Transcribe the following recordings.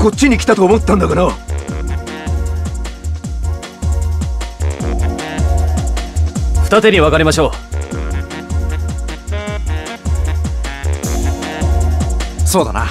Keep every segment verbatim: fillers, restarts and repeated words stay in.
こっちに来たと思ったんだがな。 二手に分かりましょう。そうだな。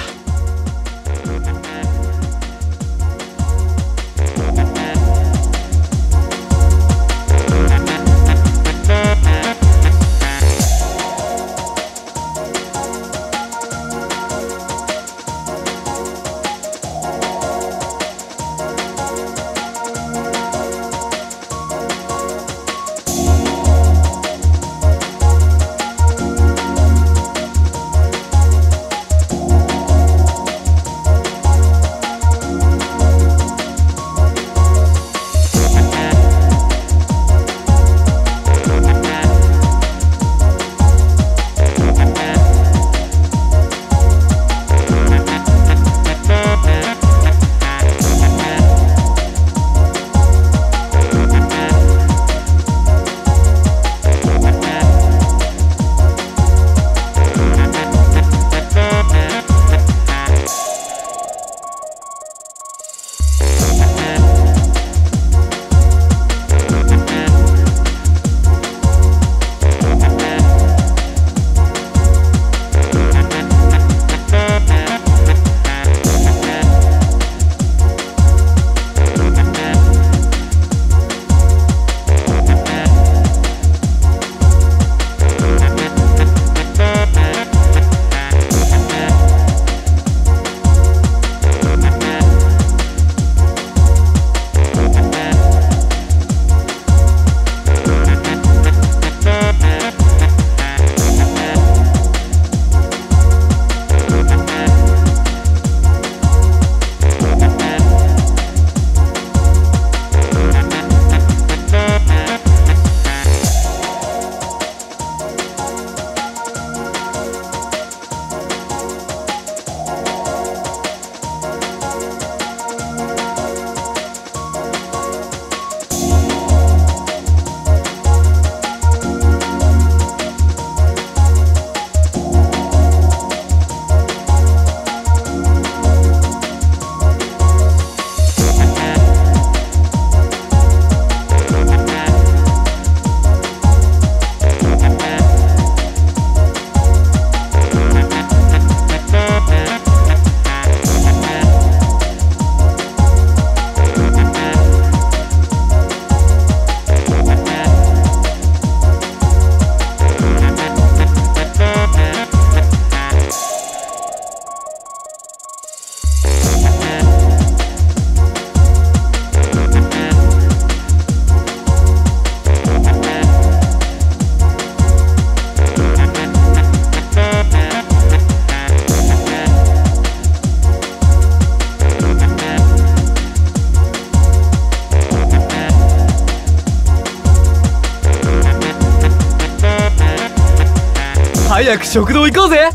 早く食堂行こうぜ。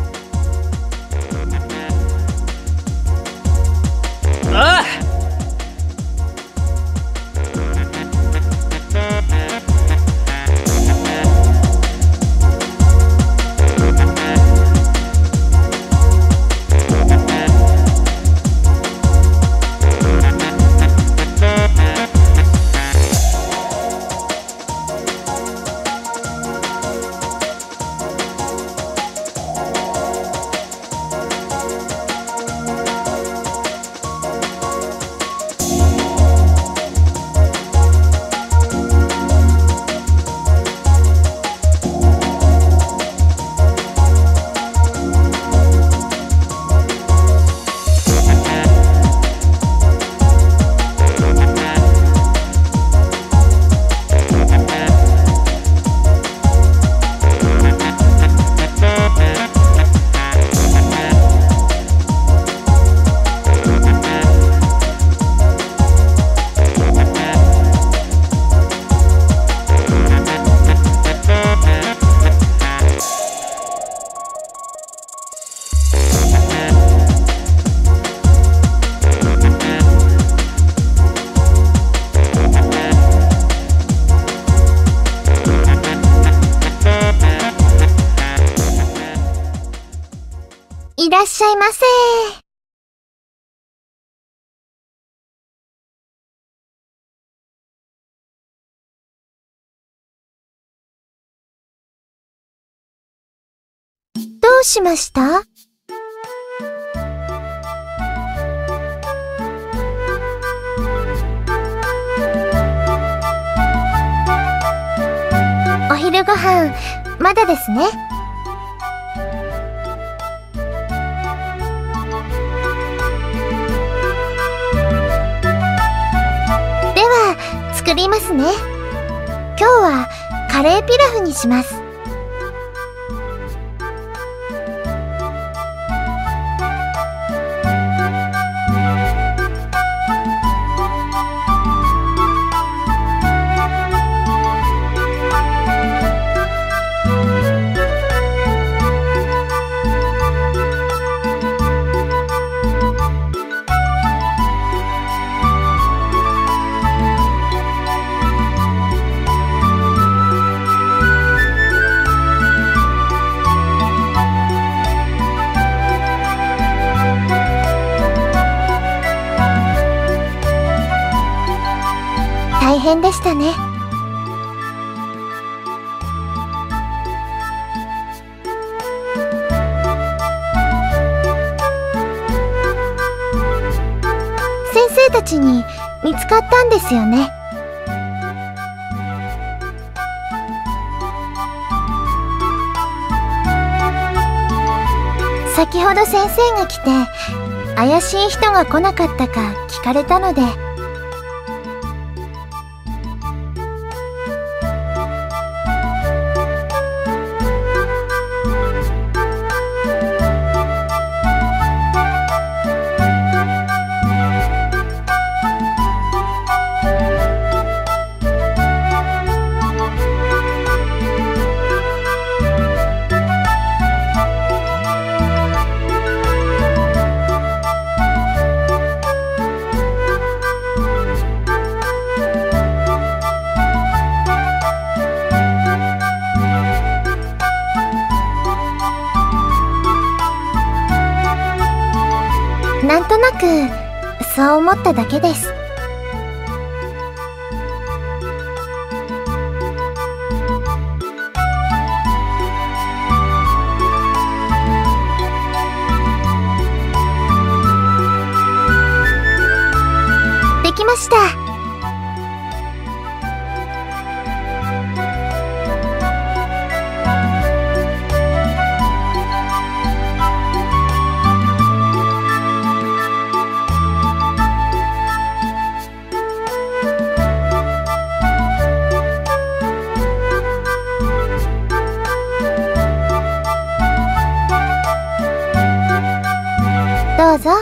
ああ。 いらっしゃいませ。 うしました？お昼ご飯、まだですね。では、作りますね。今日はカレーピラフにします。大変でしたね。先生たちに見つかったんですよね。先ほど先生が来て、怪しい人が来なかったか聞かれたので。なんとなくそう思っただけです。できました。どうぞ。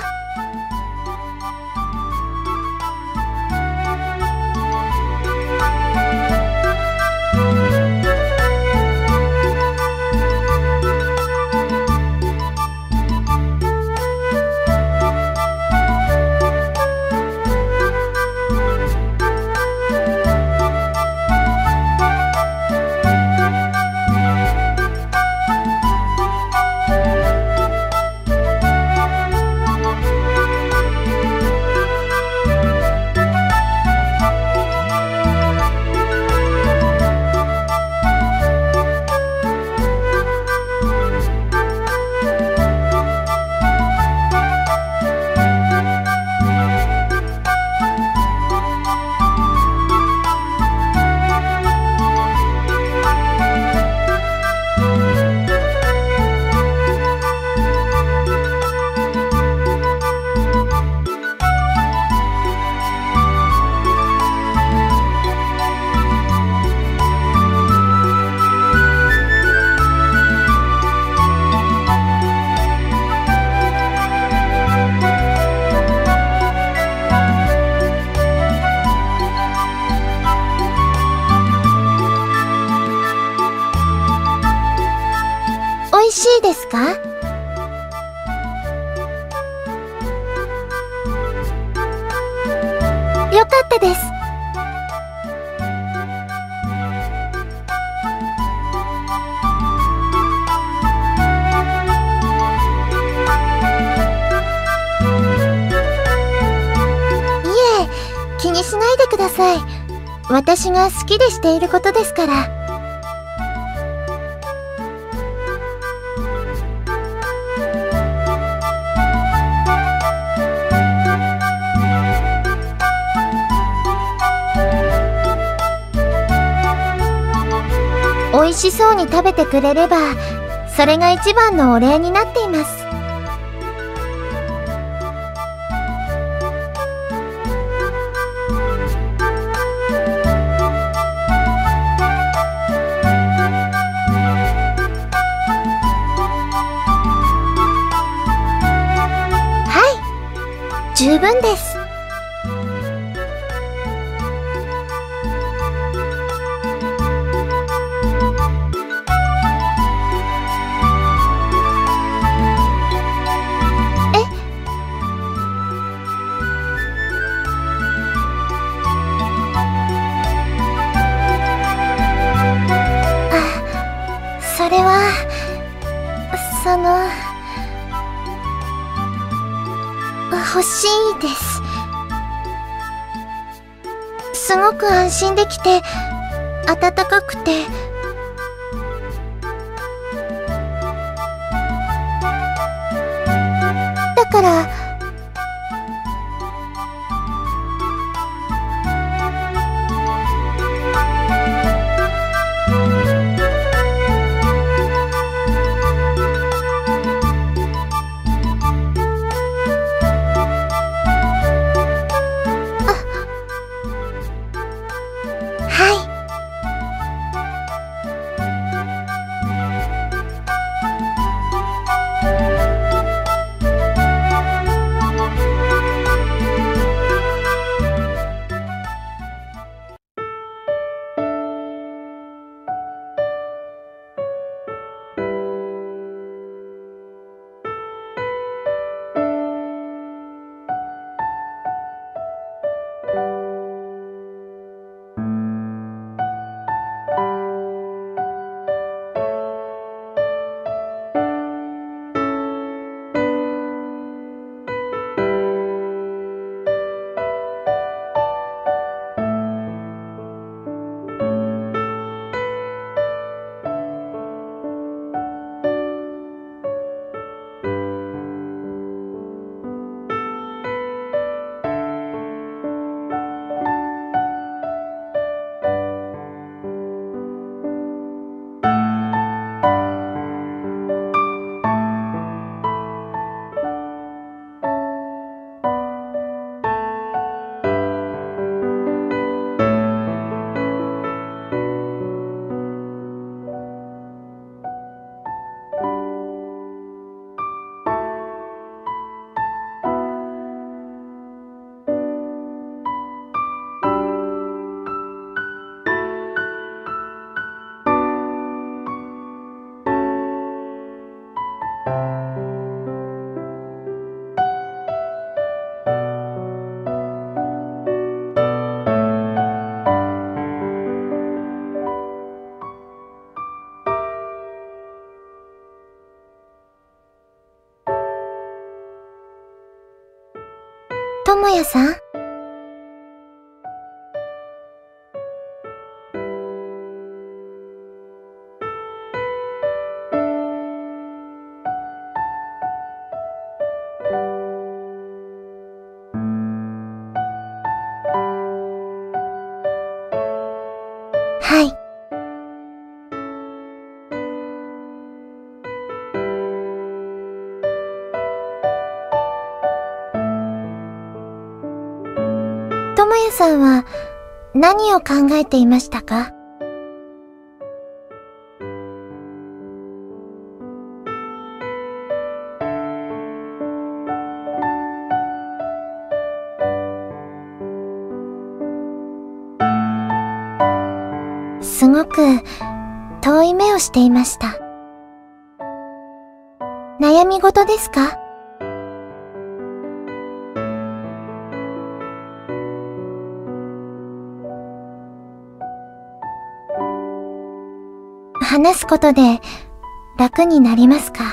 美味しいですか？よかったです。いえ、気にしないでください。私が好きでしていることですから。 美味しそうに食べてくれれば、それが一番のお礼になっています。はい、十分です。それは、その、欲しいです。すごく安心できて、暖かくて、だから、ともやさん？はい。ともやさんは何を考えていましたか？すごく遠い目をしていました。悩み事ですか？話すことで楽になりますか？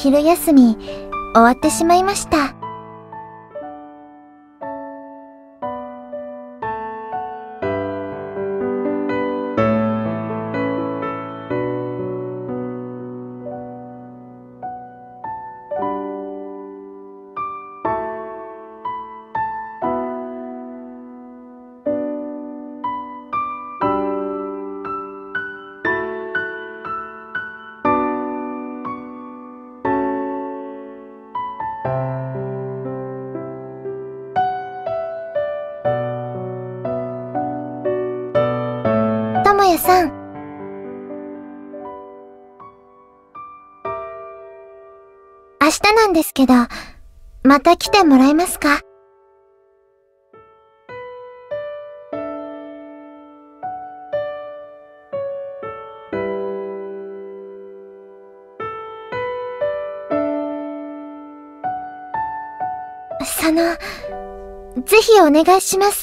昼休み終わってしまいました。智也さん、明日なんですけど、また来てもらえますか？その、ぜひお願いします。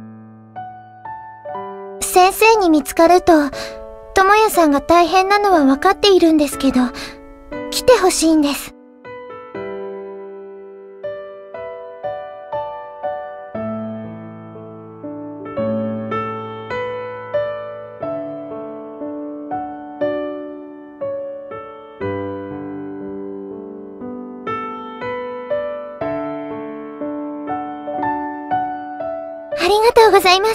先生に見つかると、智也さんが大変なのは分かっているんですけど、来てほしいんです。ありがとうございます。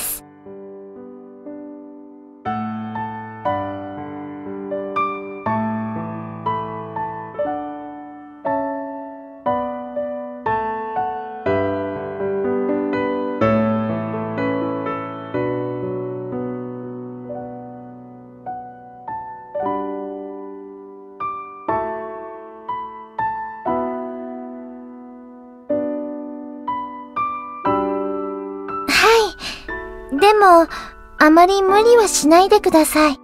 でも、あまり無理はしないでください。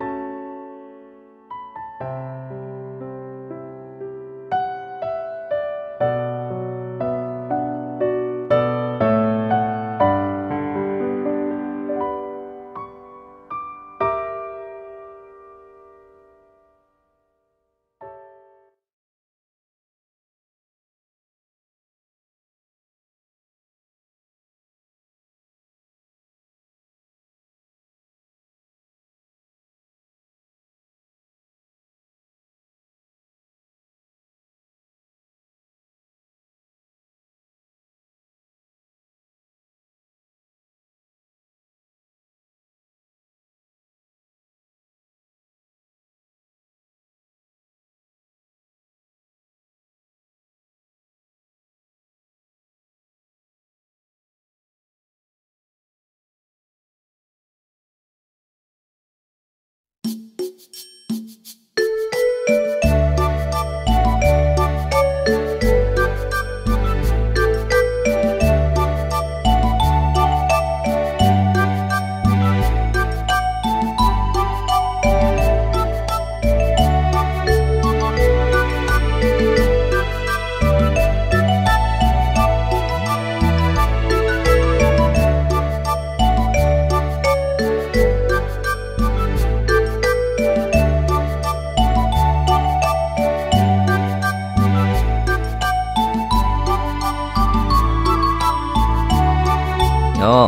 よ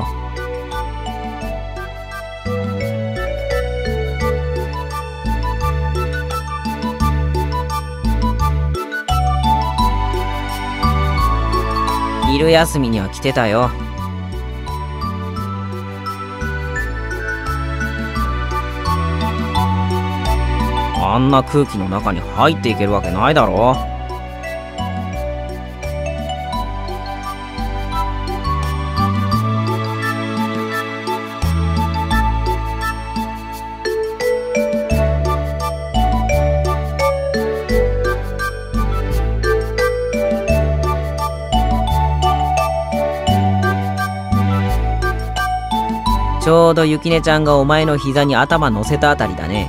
う。昼休みには来てたよ。あんな空気の中に入っていけるわけないだろ。ちょうどゆきねちゃんがお前の膝に頭乗せたあたりだね。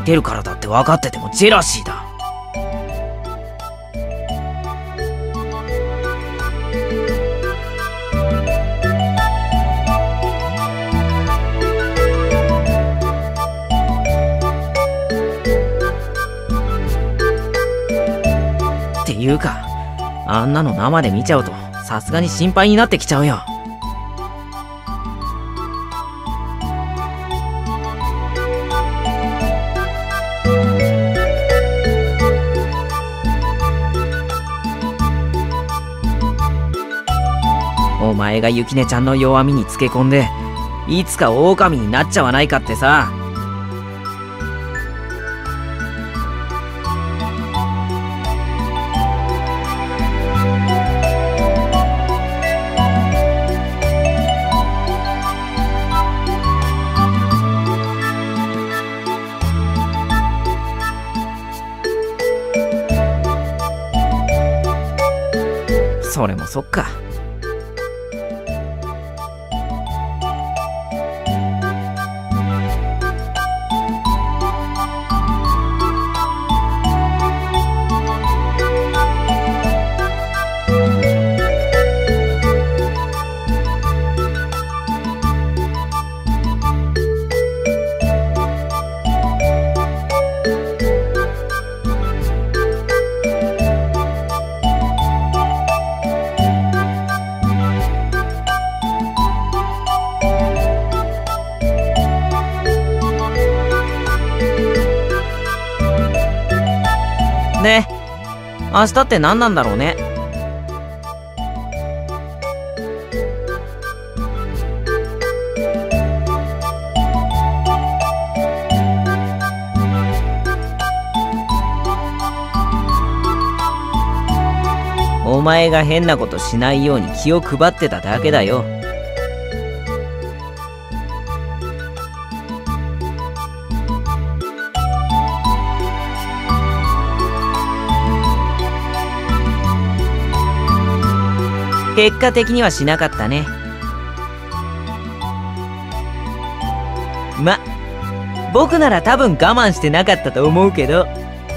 てるからだって分かっててもジェラシーだ。っていうか、あんなの生で見ちゃうとさすがに心配になってきちゃうよ。お前がゆきねちゃんの弱みにつけ込んでいつか狼になっちゃわないかってさ。それもそっか。で、明日って何なんだろうね。お前が変なことしないように気を配ってただけだよ。結果的にはしなかったね。ま、僕なら多分我慢してなかったと思うけど。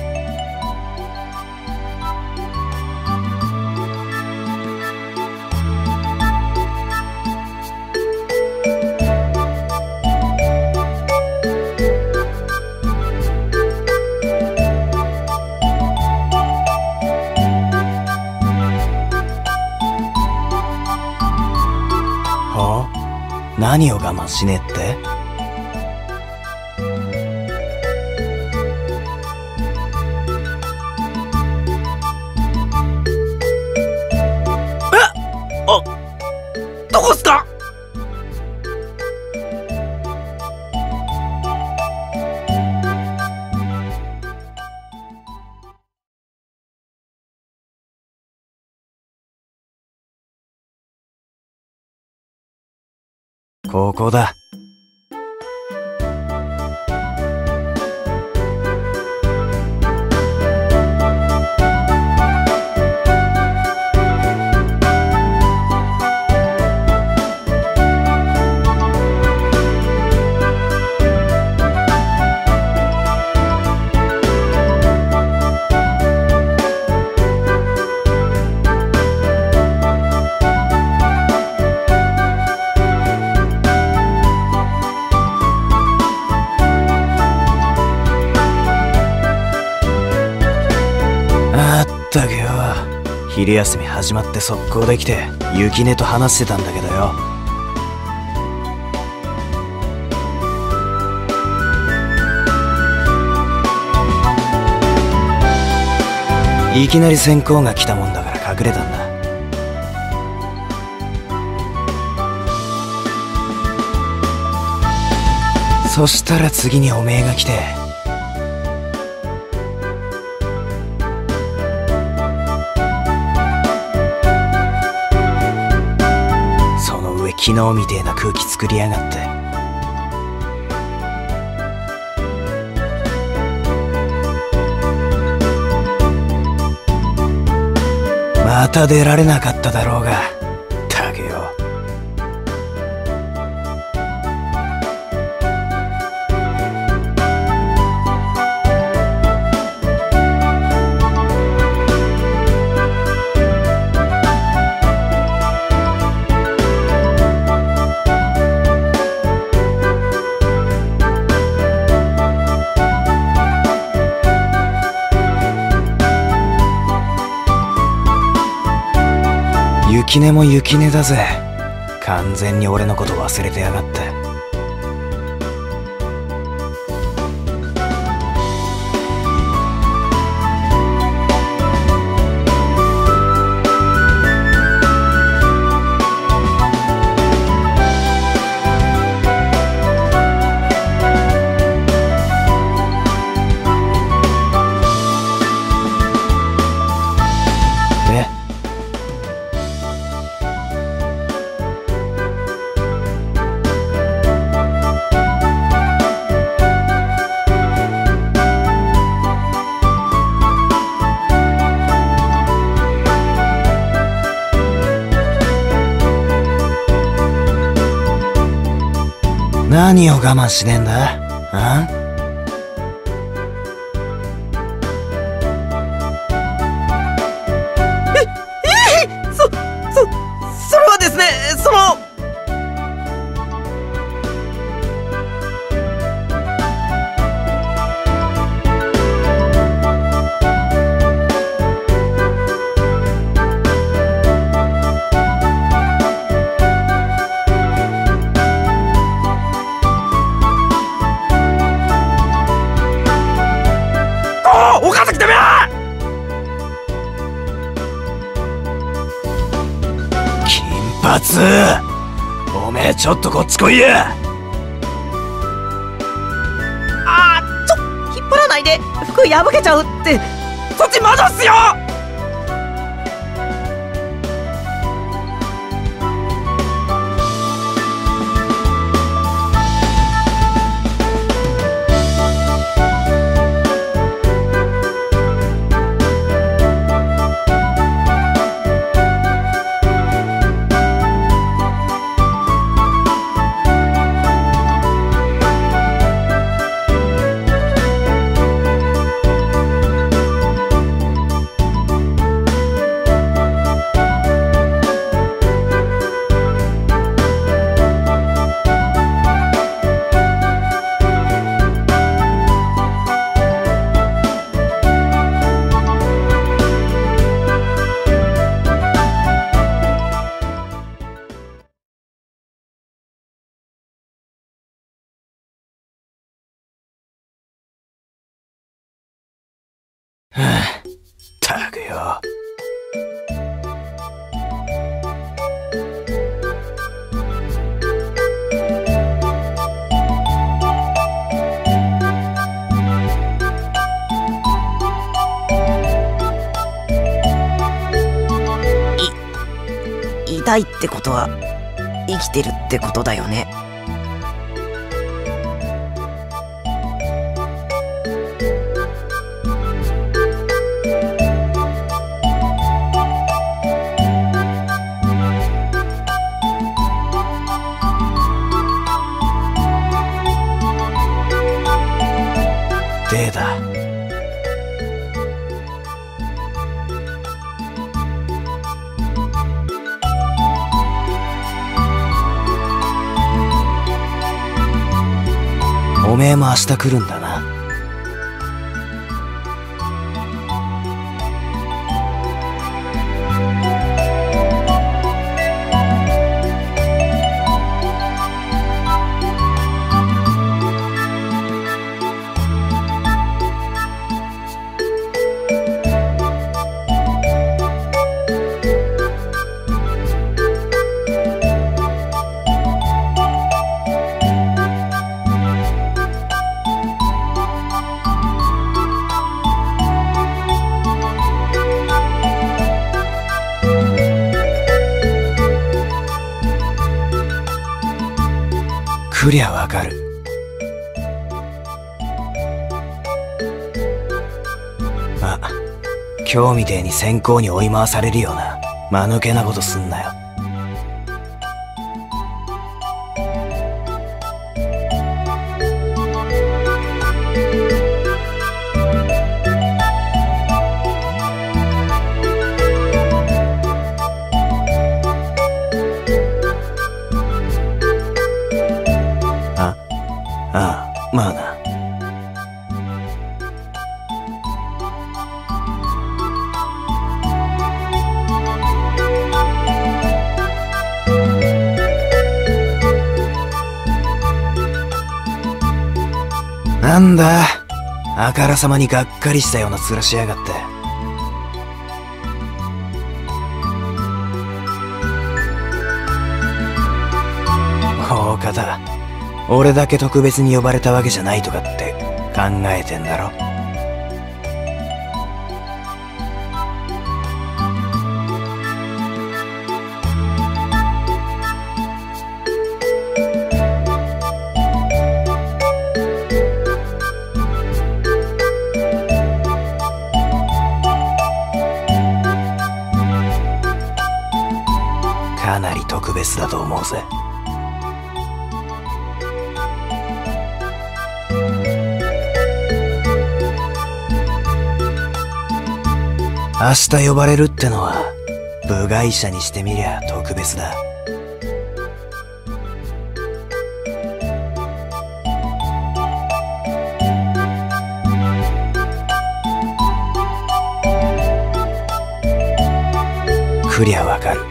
何を我慢しねえって？ え？あ、どこっすか？ ここだ。ったくよ、昼休み始まって速攻できてゆきねと話してたんだけどよ。いきなり先行が来たもんだから隠れたんだ。そしたら次におめえが来て、その上昨日みてえな空気作りやがって。また出られなかっただろうが、たけよ。 雪音も雪音だぜ。完全に俺のこと忘れてやがって。何を我慢しねえんだ？あん？ え、えー、そ、そ、それはですね、その。岡崎てめえ！ 金髪！おめえちょっとこっち来いや！ あー、ちょ、引っ張らないで服破けちゃうって。そっち魔女っすよ！ ったくよ。 い、痛いってことは生きてるってことだよね。 デーだ。おめえも明日来るんだな。来りゃわかる。まあ今日みてえに先行に追い回されるような間抜けなことすんなよ。ああ、まあな。 なんだ、あからさまにがっかりしたような面しやがって。大方、俺だけ特別に呼ばれたわけじゃないとかって考えてんだろ。かなり特別だと思うぜ。明日呼ばれるってのは部外者にしてみりゃ特別だ。来りゃわかる。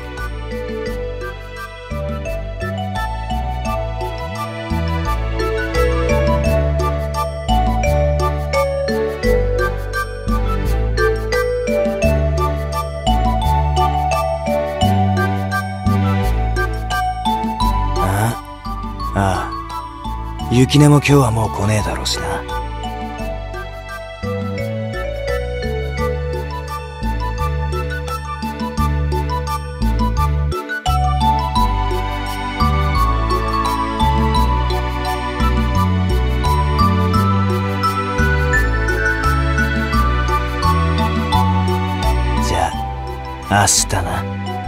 ああ、ゆきねも今日はもう来ねえだろうしな。じゃあ、明日な。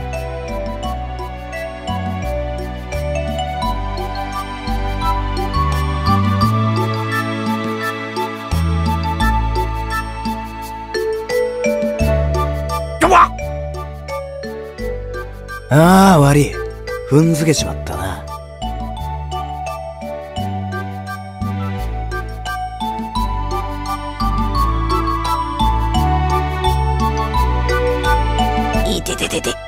ああ、悪い。踏んづけちまったな。 いてててて。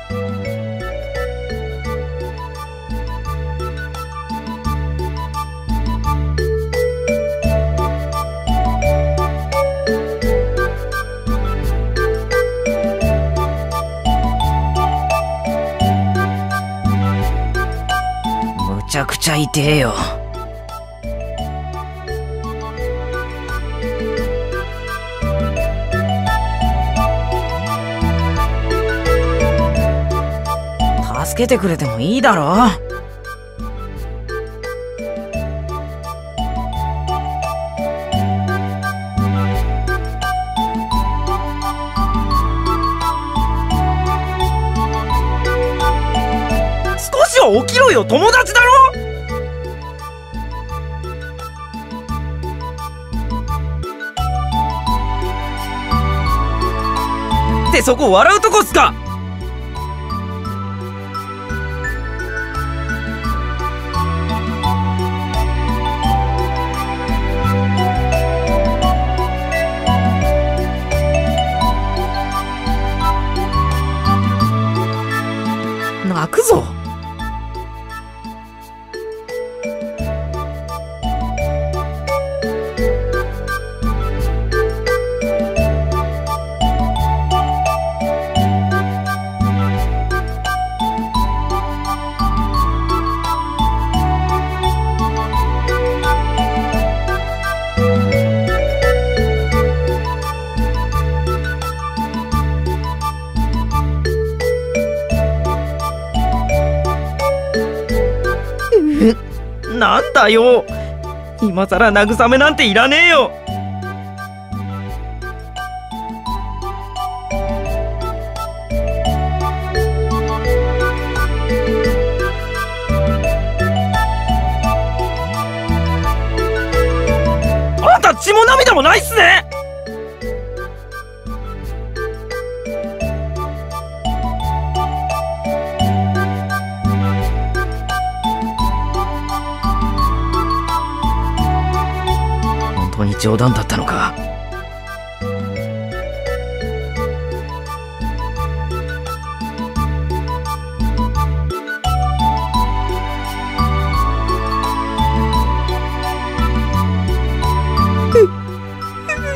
むちゃくちゃ痛えよ。助けてくれてもいいだろ。 少しは起きろよ、友達だろ。ってそこ笑うとこっすか。泣くぞ。なんだよ、今さら慰めなんていらねえよ。あんた血も涙もないっすね。本当に冗談だったのか。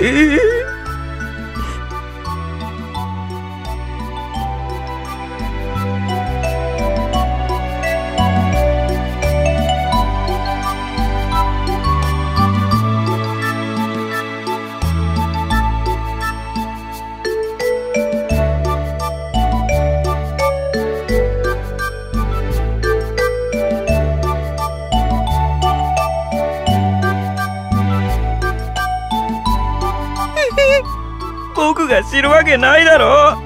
僕が知るわけないだろ。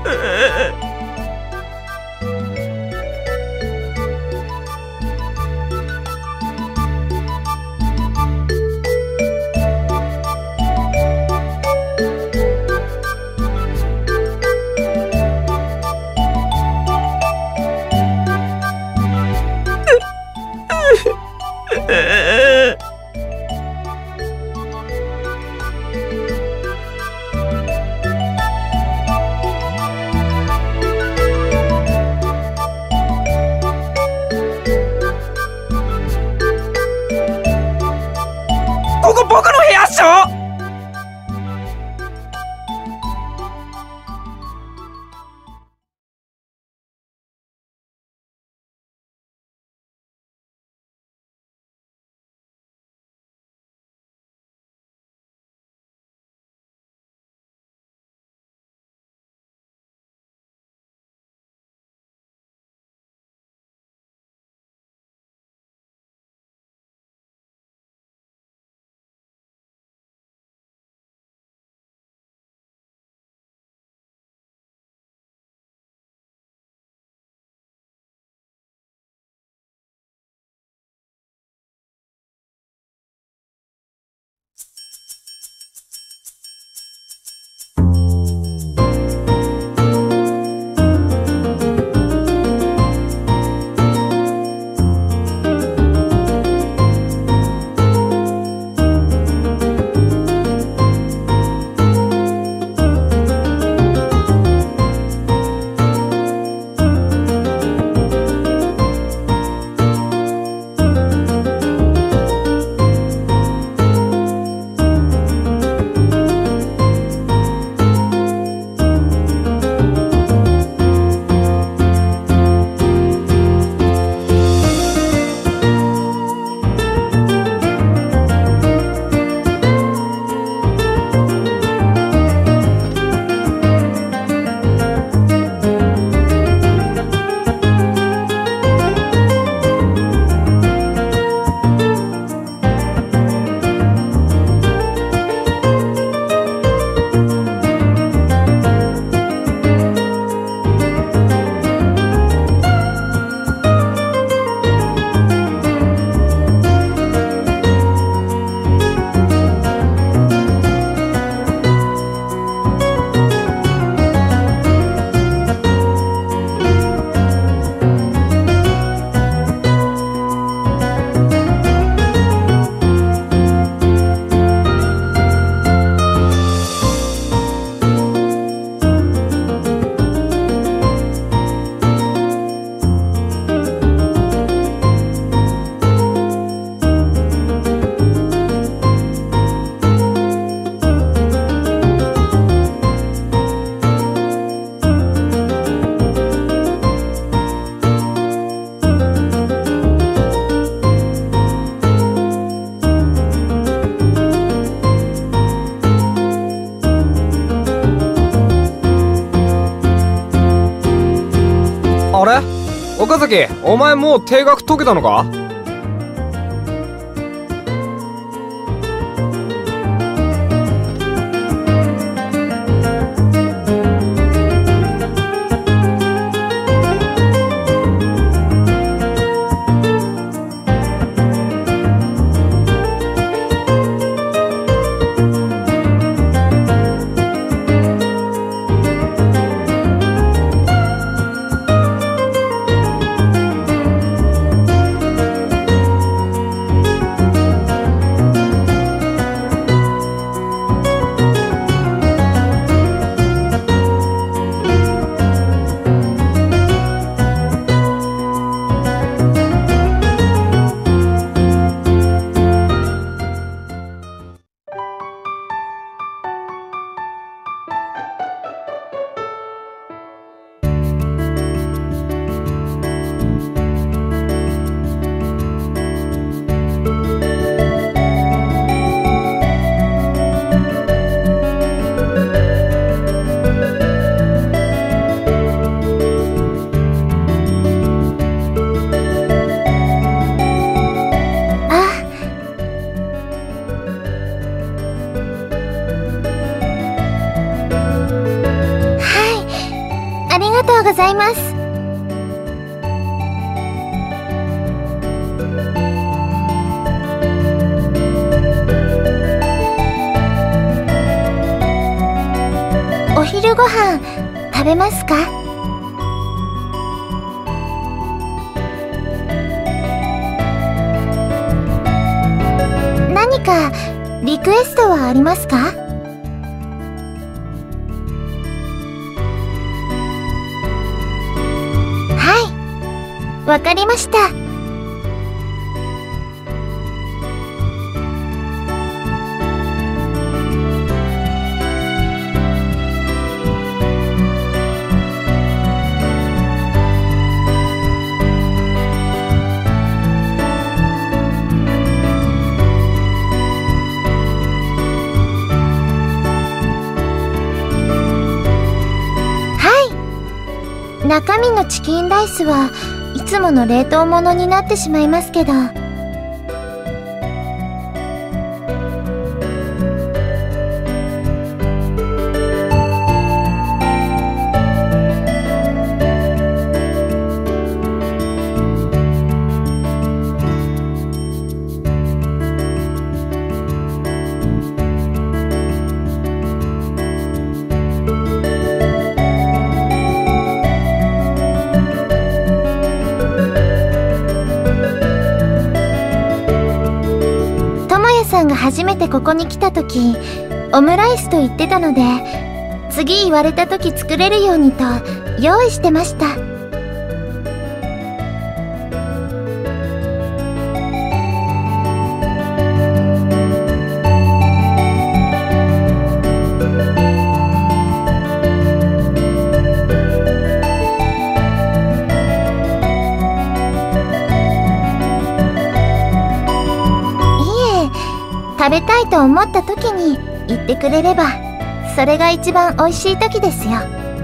ここ僕の部屋っしょ。 あれ岡崎、お前もう定額解けたのか？ りがとうございます。お昼ご飯食べますか？何かリクエストはありますか？はい、わかりました。中身のチキンライスはいつもの冷凍物になってしまいますけど。さんが初めてここに来た時、オムライスと言ってたので、次言われた時作れるようにと用意してました。食べたいと思った時に言ってくれれば、それが一番美味しい時ですよ。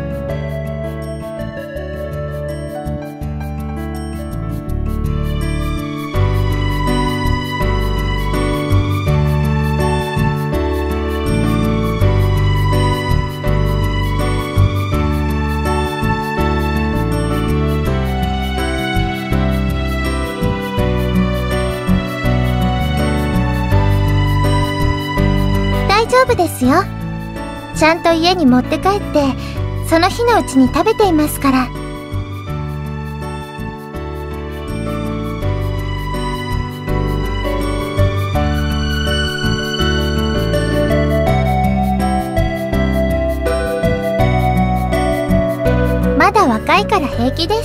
大丈夫ですよ。ちゃんと家に持って帰ってその日のうちに食べていますから。まだ若いから平気です。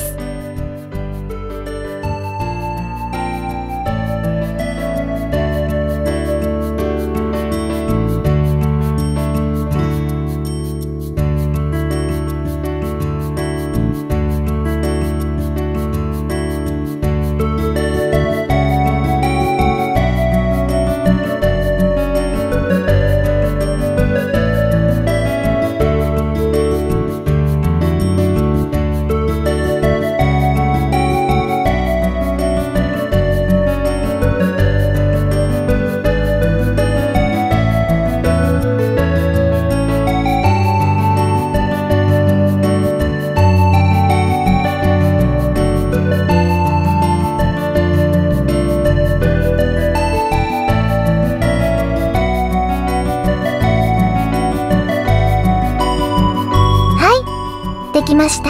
できました。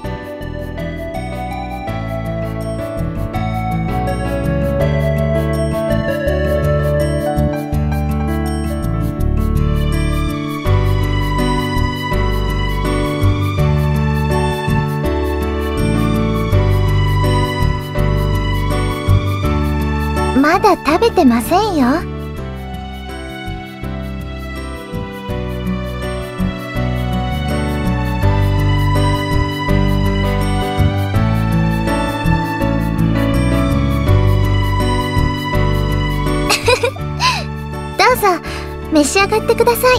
まだ食べてませんよ。どうぞ召し上がってください。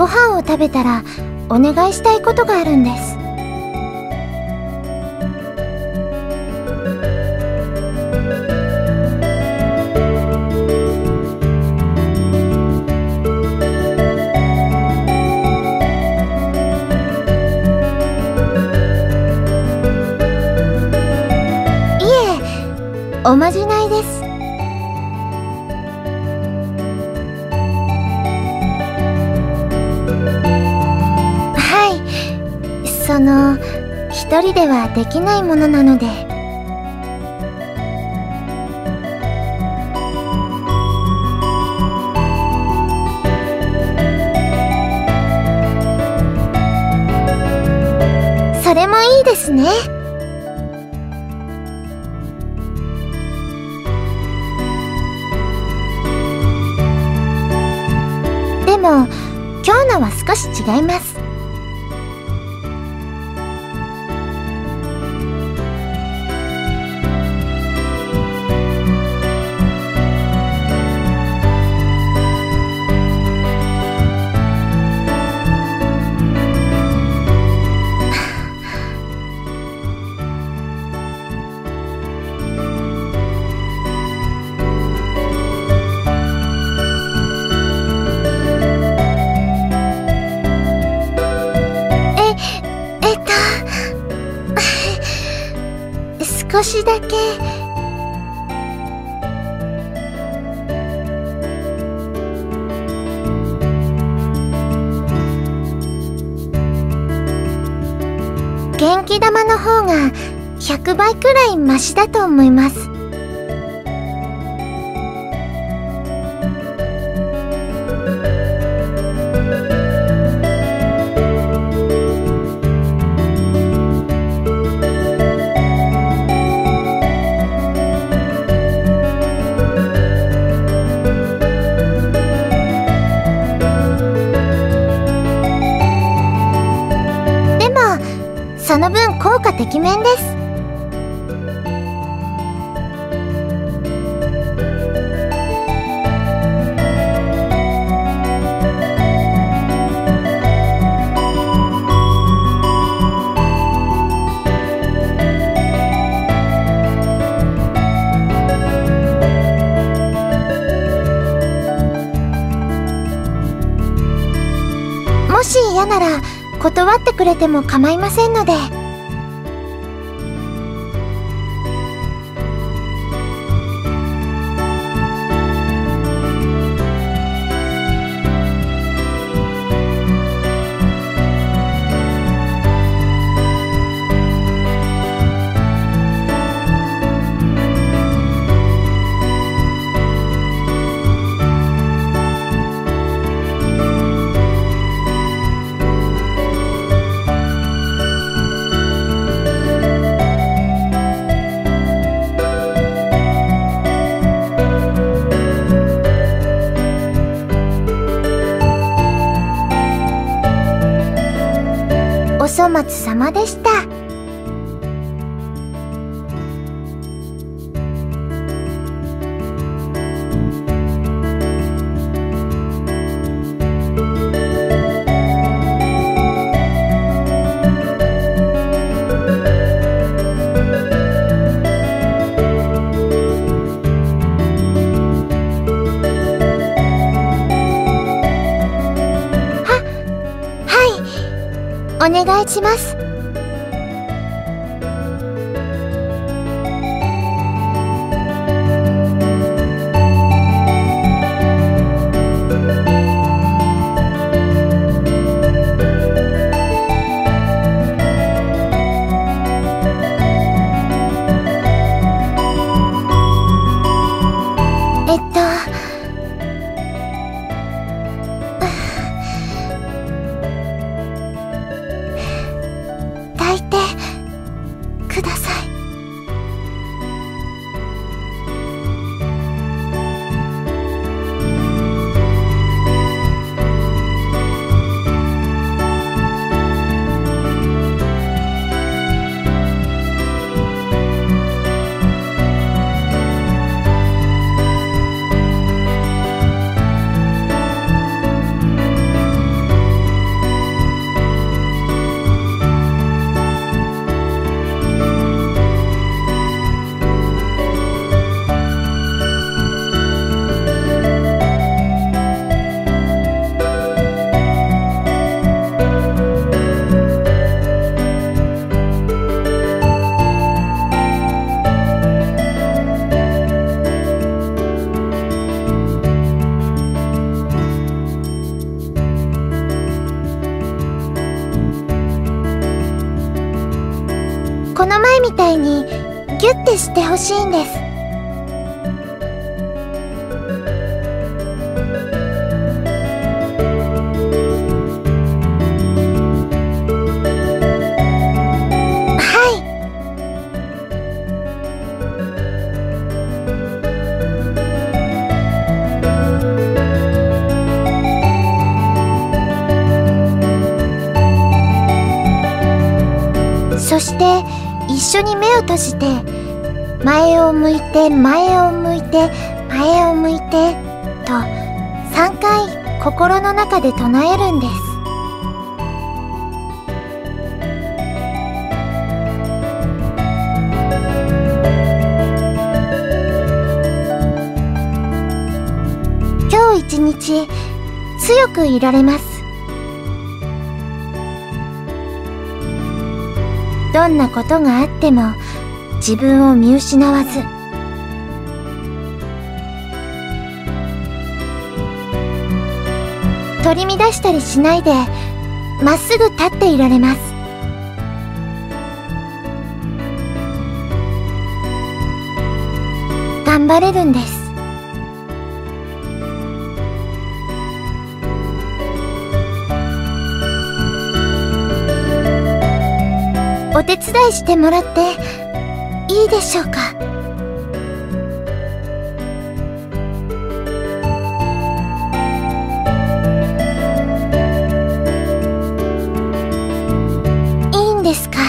ご飯を食べたらお願いしたいことがあるんです。いえ、おまじないです。その一人ではできないものなので。それもいいですね。でも今日のは少し違います。少しだけ。元気玉の方がひゃくばいくらいマシだと思います。その分効果てきめんです。もし嫌なら断ってくれても構いませんので。お粗末様でした。お願いします。えっとたいにギュッてしてほしいんです。そして一緒に目を閉じて、前を向いて前を向いて前を向いてとさんかい心の中で唱えるんです。今日一日強くいられます。どんなことがあっても自分を見失わず、取り乱したりしないでまっすぐ立っていられます。頑張れるんです。お手伝いしてもらっていいでしょうか。いいんですか。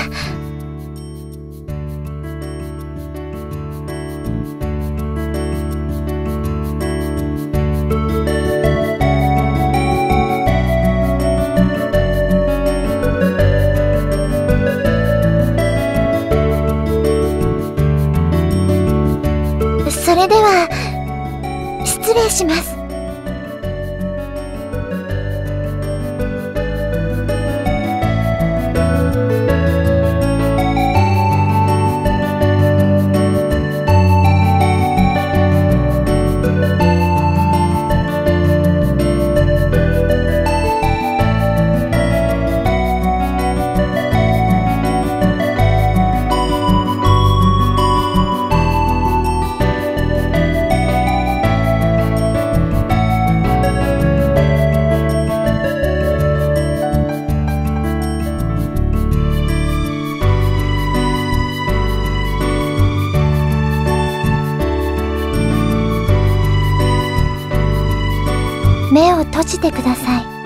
それでは失礼します。目を閉じてください。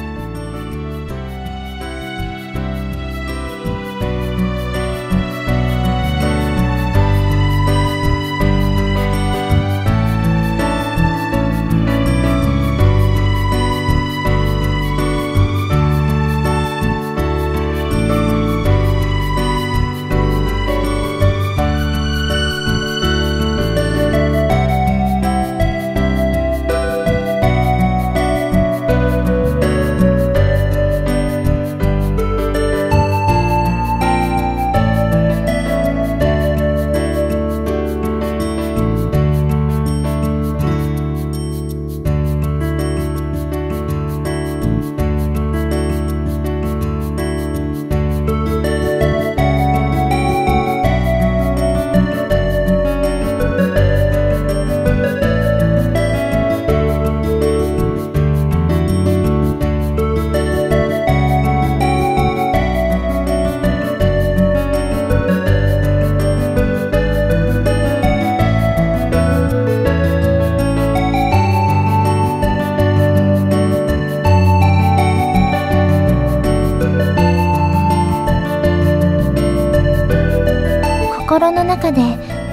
心の中で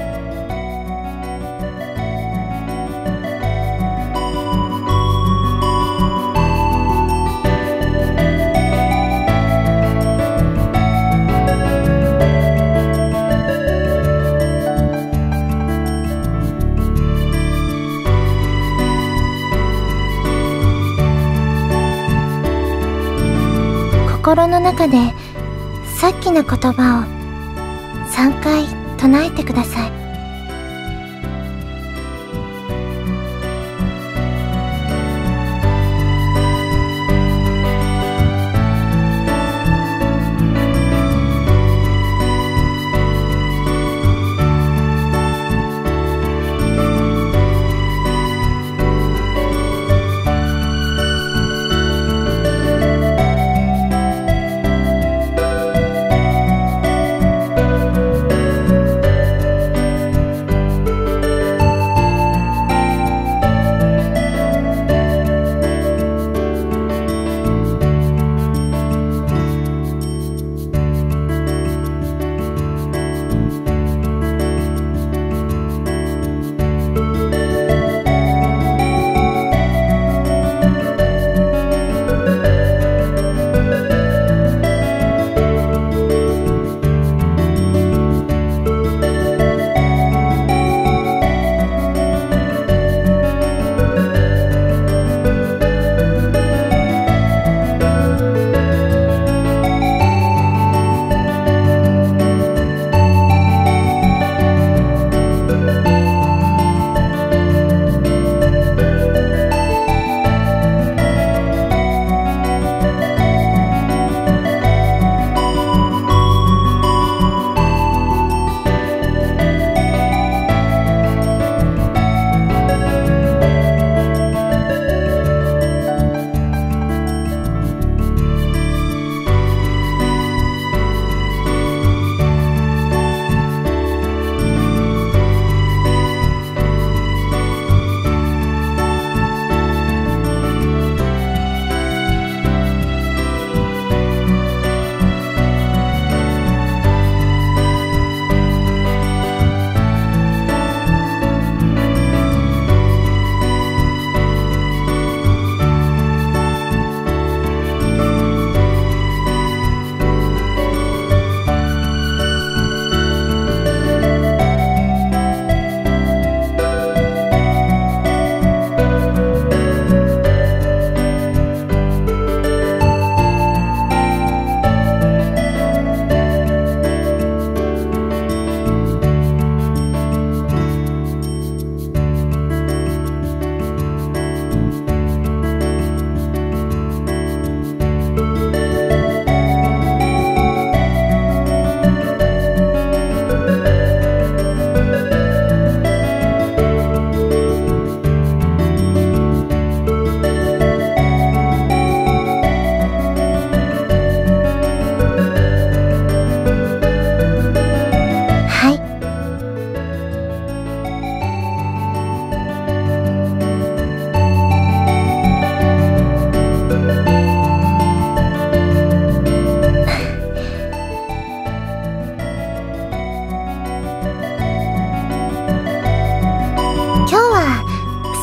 心の中でさっきの言葉をさんかい唱えてください。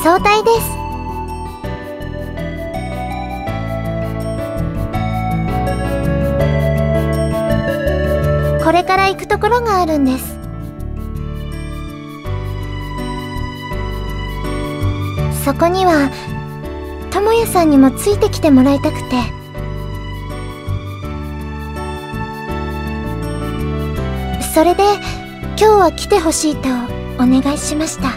早退です。これから行くところがあるんです。そこには智也さんにもついてきてもらいたくて。それで今日は来てほしいとお願いしました。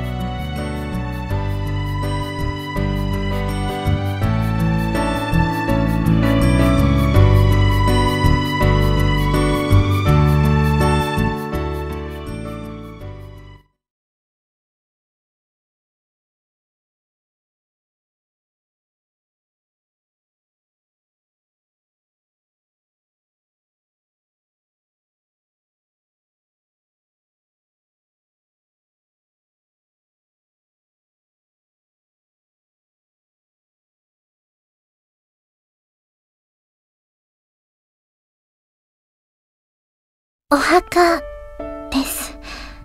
お墓です。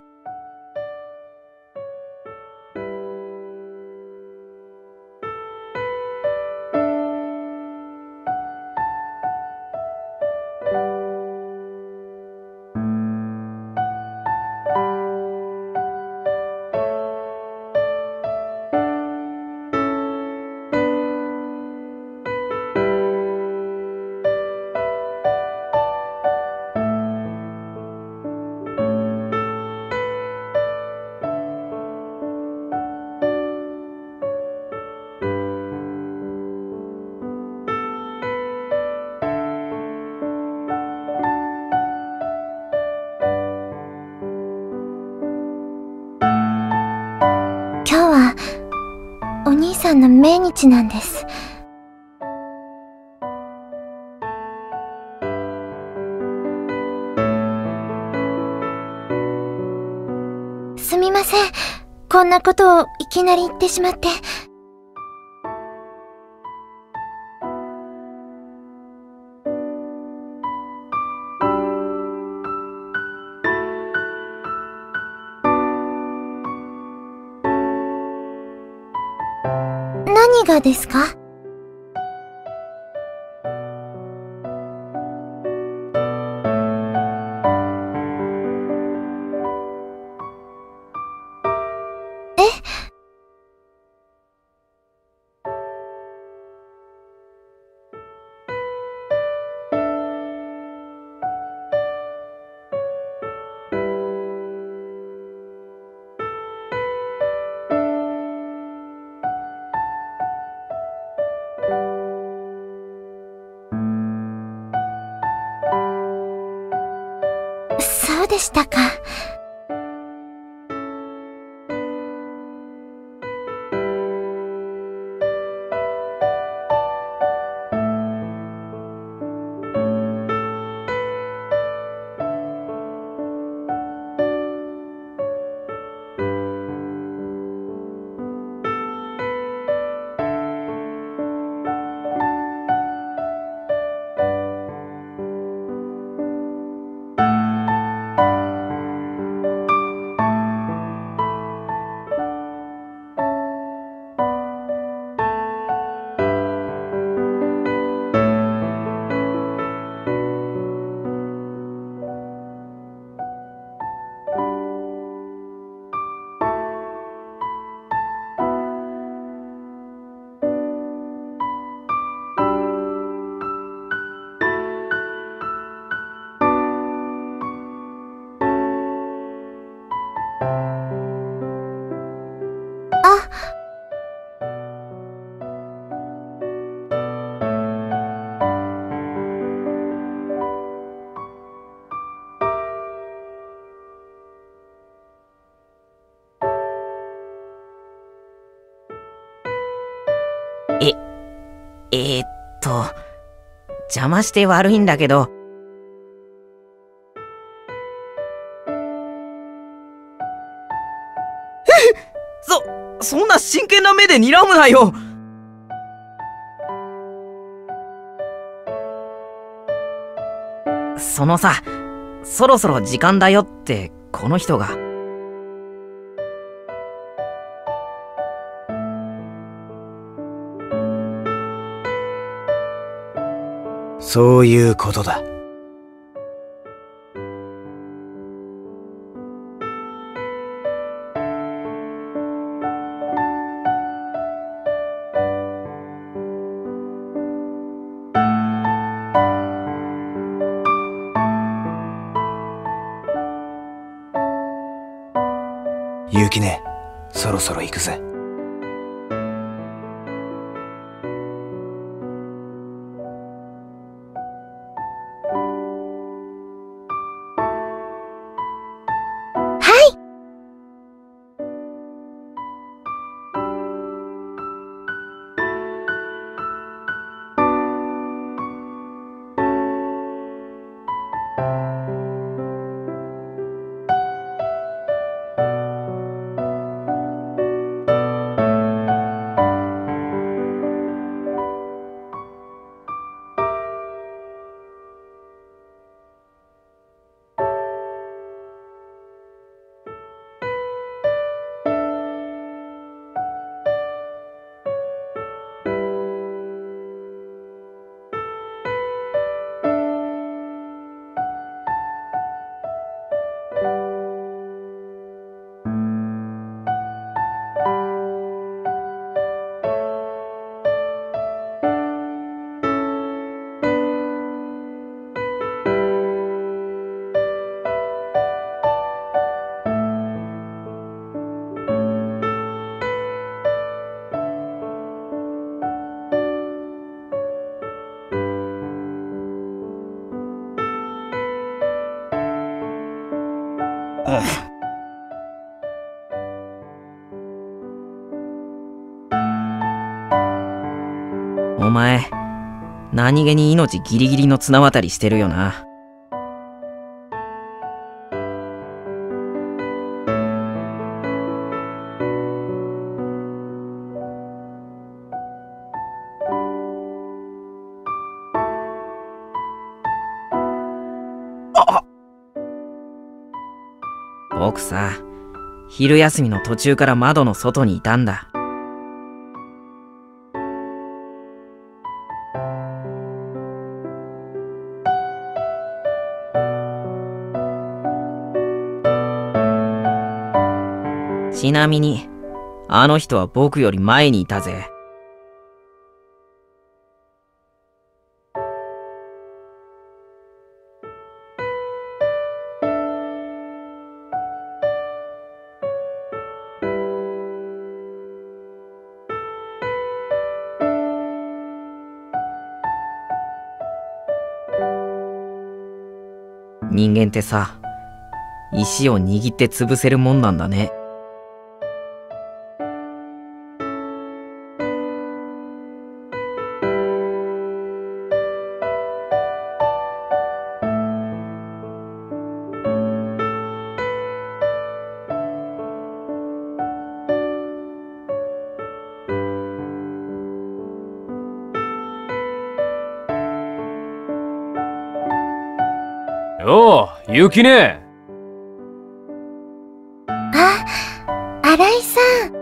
今日はお兄さんの命日なんです。すみません、こんなことをいきなり言ってしまって。何がですか？え？そうでしたか。 え、えー、っと、邪魔して悪いんだけど、そ、そんな真剣な目で睨むなよ。そのさ、そろそろ時間だよってこの人が。 そういうことだ。ゆきね、そろそろ行くぜ。 お前、何気に命ギリギリの綱渡りしてるよな。僕さ、昼休みの途中から窓の外にいたんだ。ちなみに、あの人は僕より前にいたぜ。人間ってさ、石を握って潰せるもんなんだね。 よう、ゆきね。 あ、新井さん。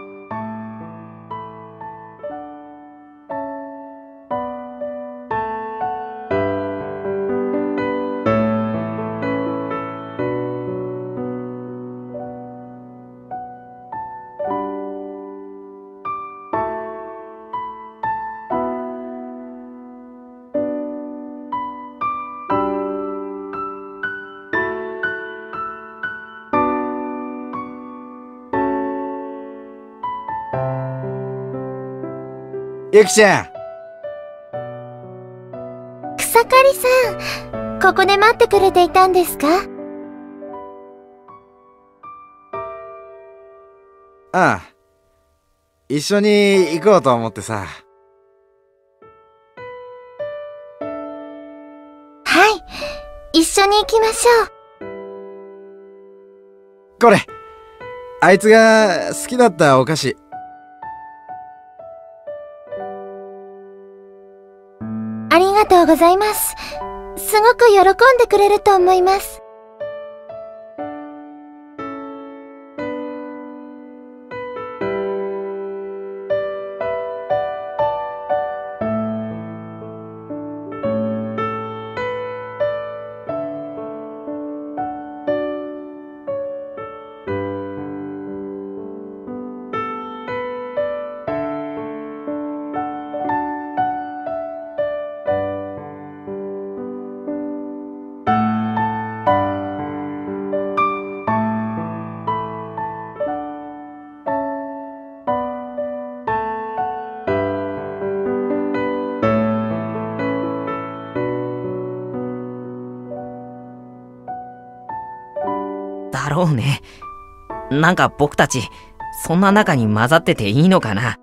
ゆきちゃん。 草刈さん、ここで待ってくれていたんですか？ ああ、一緒に行こうと思ってさ。 はい、一緒に行きましょう。 これ、あいつが好きだったお菓子。 ありがとうございます。すごく喜んでくれると思います。 そうね。なんか僕たち、そんな中に混ざってていいのかな。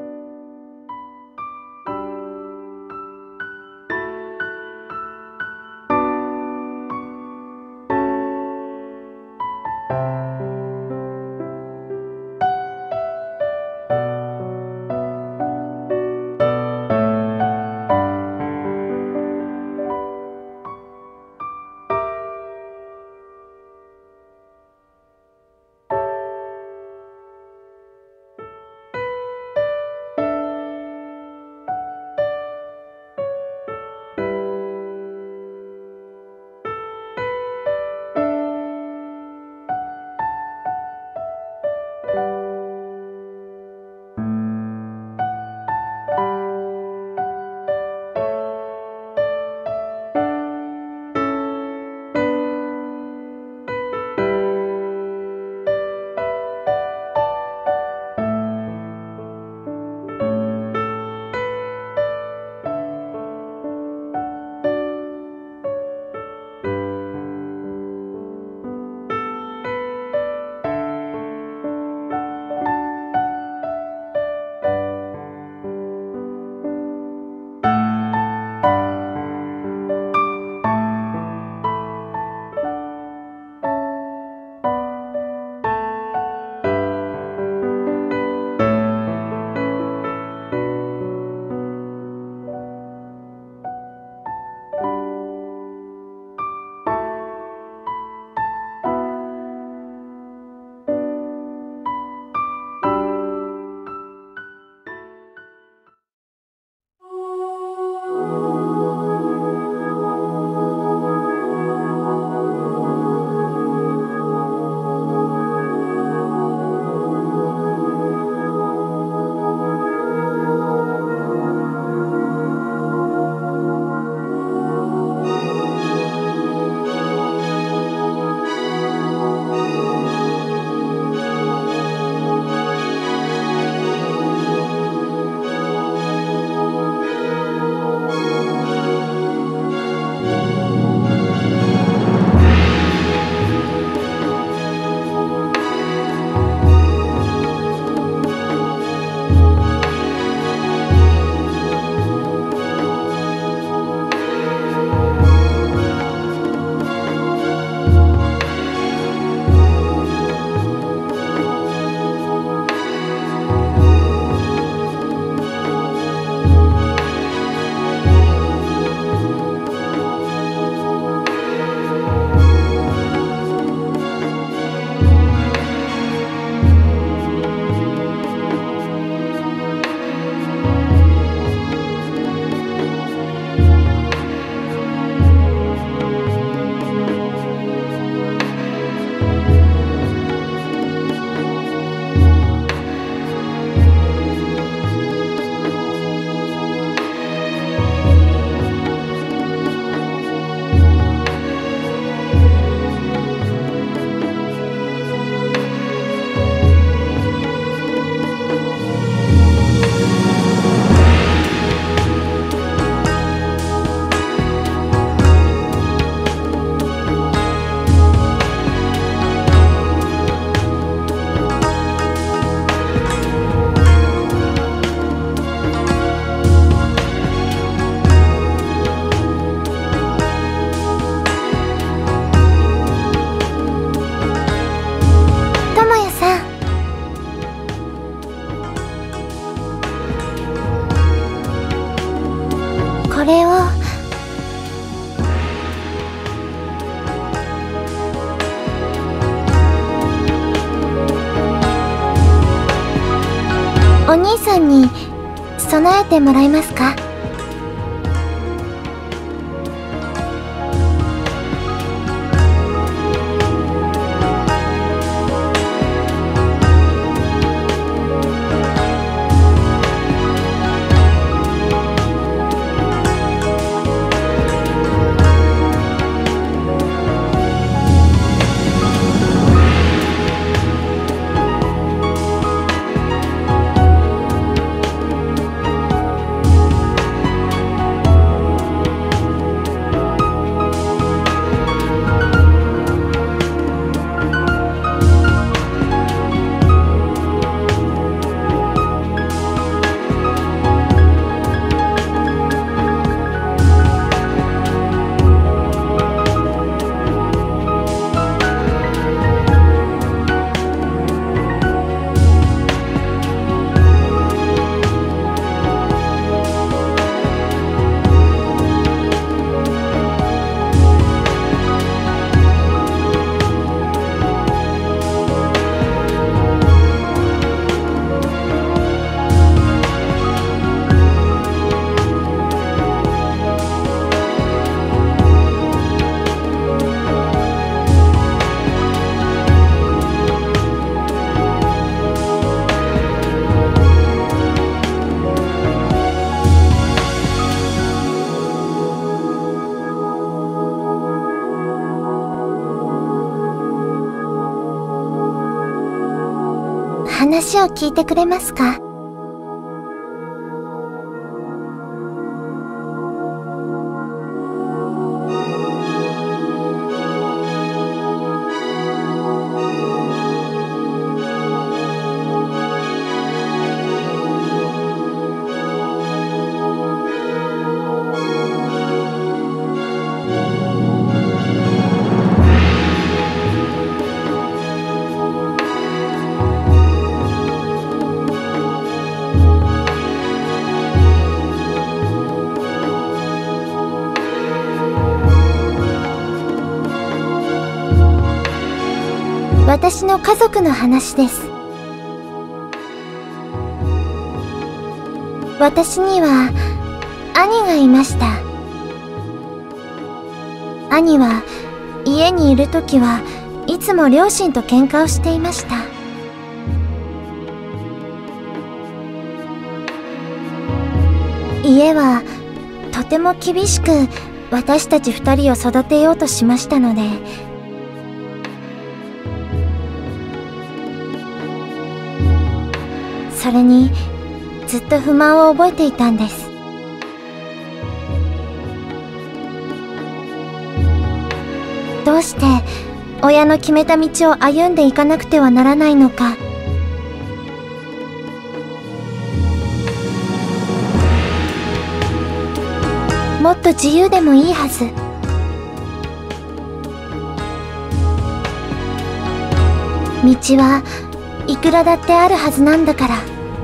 これをお兄さんに備えてもらえますか？ 話を聞いてくれますか？私の家族の話です。私には兄がいました。兄は家にいるときはいつも両親と喧嘩をしていました。家はとても厳しく私たち二人を育てようとしましたので、それにずっと不満を覚えていたんです。どうして親の決めた道を歩んでいかなくてはならないのか。もっと自由でもいいはず。道はいくらだってあるはずなんだから。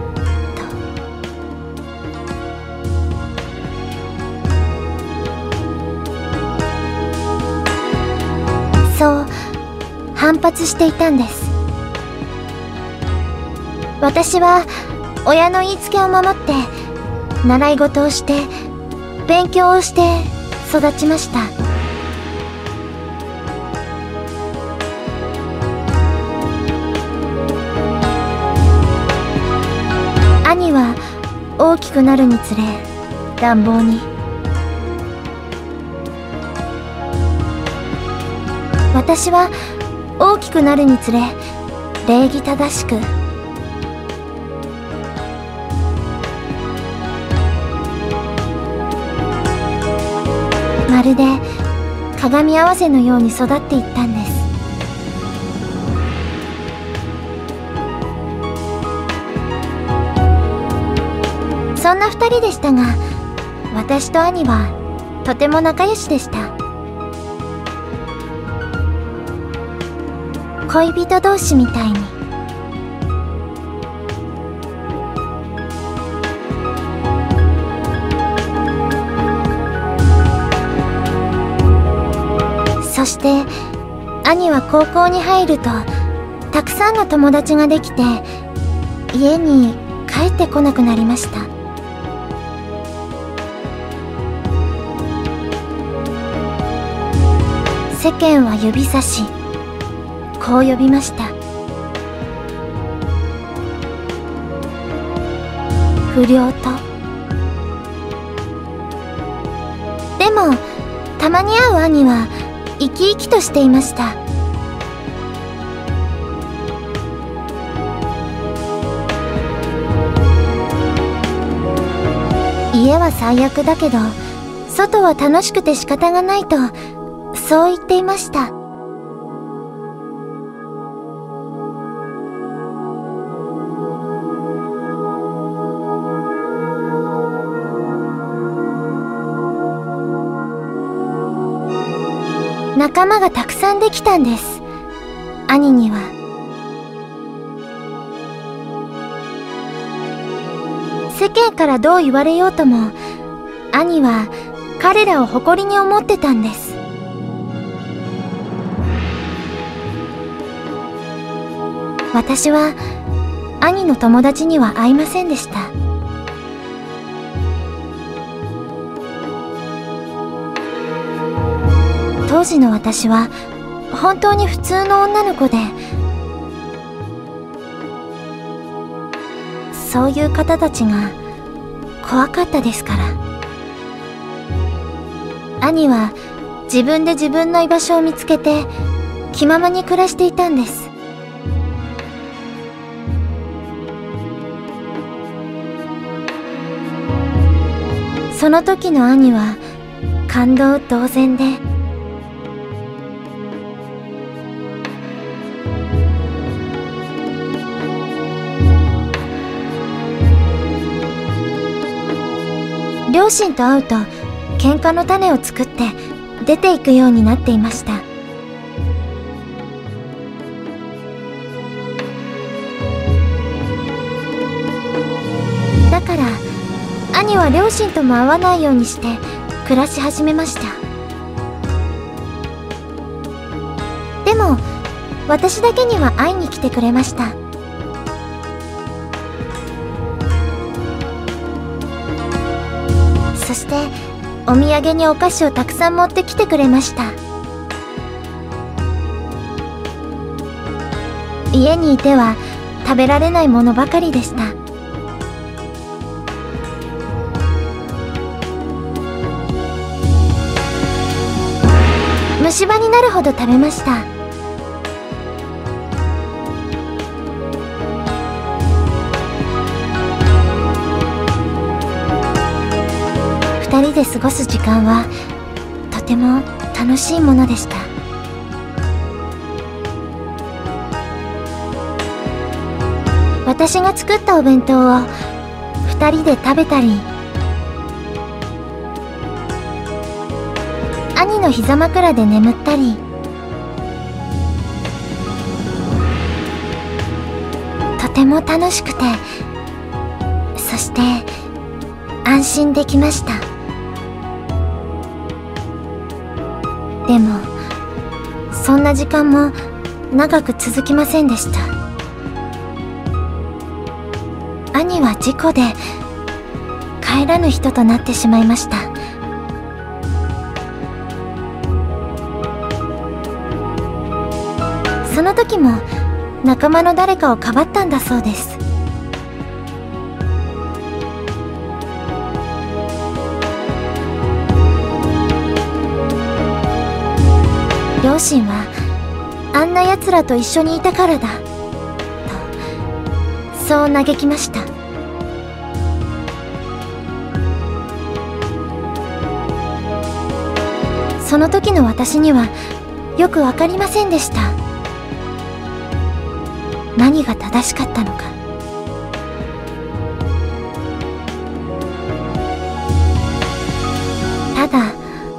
そう反発していたんです。私は親の言いつけを守って習い事をして勉強をして育ちました。兄は大きくなるにつれ乱暴に、私は大きくなるにつれ礼儀正しく、まるで鏡合わせのように育っていったんです。そんな二人でしたが、私と兄はとても仲良しでした。恋人同士みたいに。そして兄は高校に入るとたくさんの友達ができて家に帰ってこなくなりました。世間は指さしこう呼びました。不良と。でもたまに会う兄は生き生きとしていました。家は最悪だけど外は楽しくて仕方がないとそう言っていました。仲間がたくさんできたんです、兄には。世間からどう言われようとも兄は彼らを誇りに思ってたんです。私は兄の友達には会いませんでした。当時の私は本当に普通の女の子で、そういう方たちが怖かったですから。兄は自分で自分の居場所を見つけて気ままに暮らしていたんです。 その時の兄は感動同然で、両親と会うと喧嘩の種を作って出ていくようになっていました。だから兄は両親とも会わないようにして暮らし始めました。でも私だけには会いに来てくれました。そしてお土産にお菓子をたくさん持ってきてくれました。家にいては食べられないものばかりでした。虫歯になるほど食べました。二人で過ごす時間はとても楽しいものでした。私が作ったお弁当を二人で食べたり、兄の膝枕で眠ったり、とても楽しくて、そして安心できました。でもそんな時間も長く続きませんでした。兄は事故で帰らぬ人となってしまいました。その時も仲間の誰かをかばったんだそうです。両親はあんな奴らと一緒にいたからだとそう嘆きました。その時の私にはよくわかりませんでした。何が正しかったのか。ただ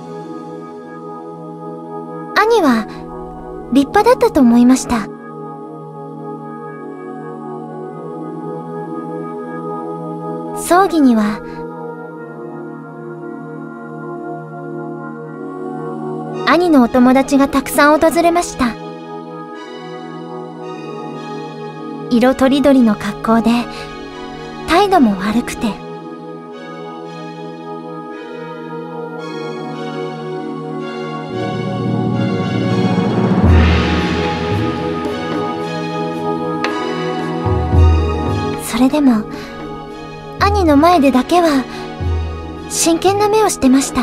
兄は立派だったと思いました。葬儀には兄のお友達がたくさん訪れました。色とりどりの格好で態度も悪くて、それでも兄の前でだけは真剣な目をしてました。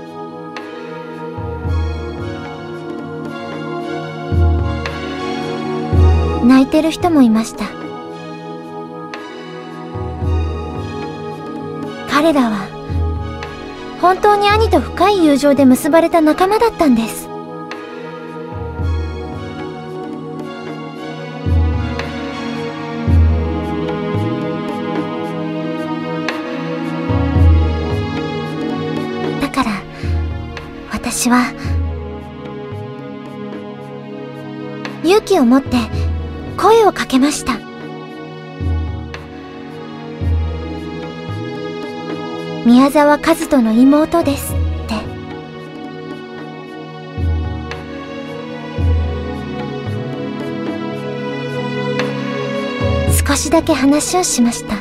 泣いてる人もいました。彼らは本当に兄と深い友情で結ばれた仲間だったんです。だから私は勇気を持って声をかけました。宮沢和人の妹ですって。少しだけ話をしました。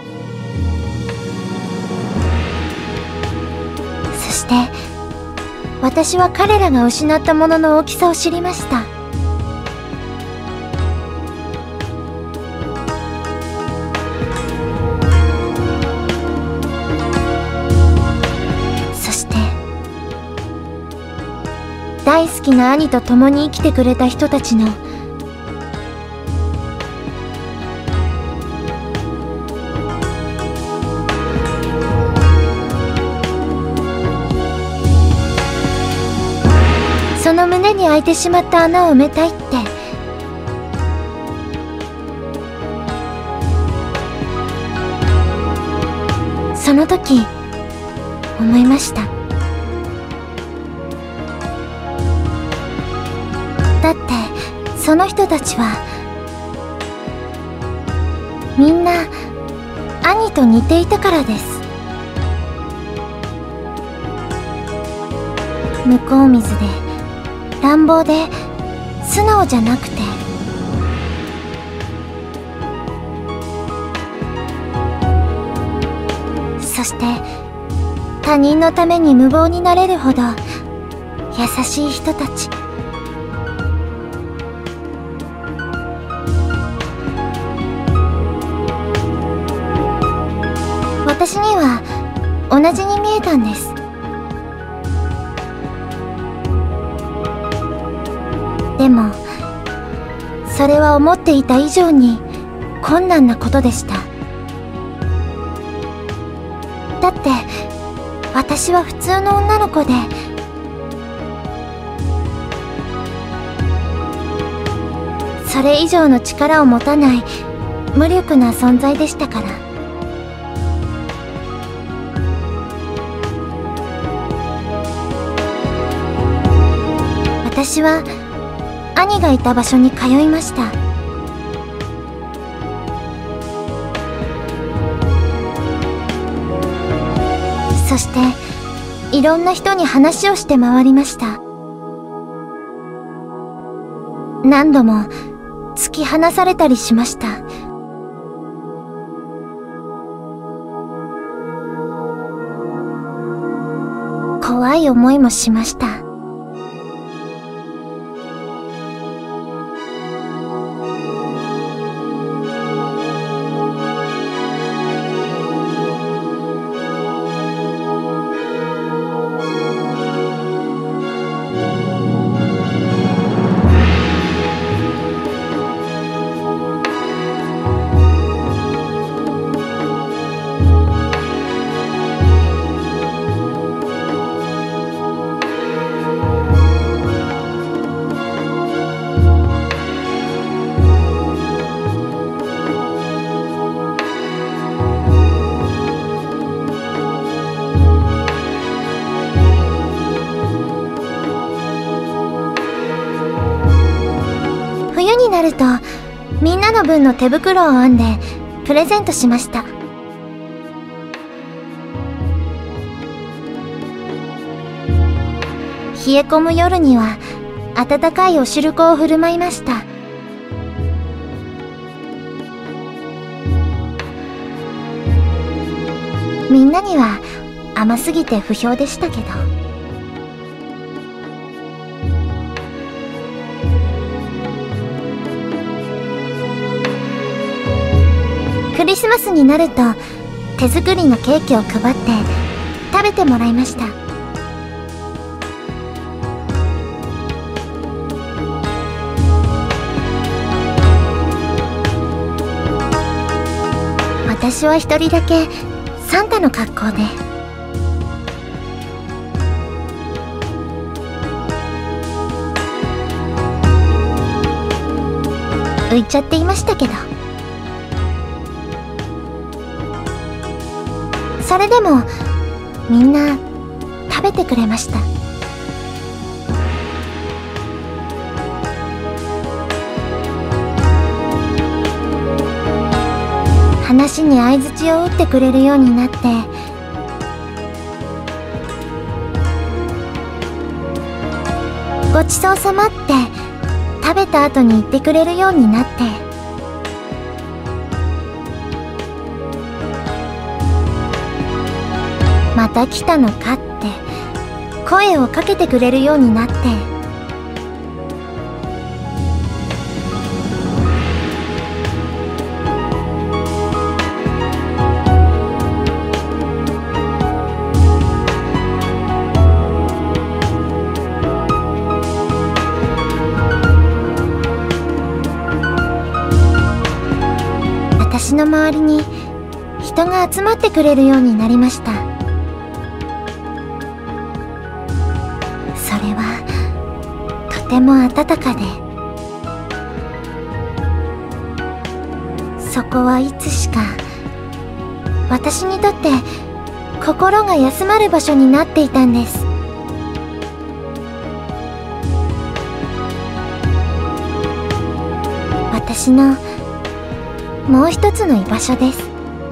そして私は彼らが失ったものの大きさを知りました。大好きな兄と共に生きてくれた人たちのに開いてしまった穴を埋めたいって。その時思いました。だってその人たちはみんな兄と似ていたからです。向こう水で乱暴で素直じゃなくて、そして他人のために無謀になれるほど優しい人たち。私には同じに見えたんです。でもそれは思っていた以上に困難なことでした。だって私は普通の女の子で、それ以上の力を持たない無力な存在でしたから。私は兄がいた場所に通いました。そしていろんな人に話をして回りました。何度も突き放されたりしました。怖い思いもしました。冬になるとみんなの分の手袋を編んでプレゼントしました。冷え込む夜には温かいお汁粉を振る舞いました。みんなには甘すぎて不評でしたけど。クリスマスになると手作りのケーキを配って食べてもらいました。私は一人だけサンタの格好で。浮いちゃっていましたけど。それでもみんな食べてくれました。話に相槌を打ってくれるようになって、ごちそうさまって食べた後に言ってくれるようになって、また来たのかって声をかけてくれるようになって、私の周りに人が集まってくれるようになりました。それはとてても温かで、そこはいつしか私にとって心が休まる場所になっていたんです。私のもう一つの居場所です。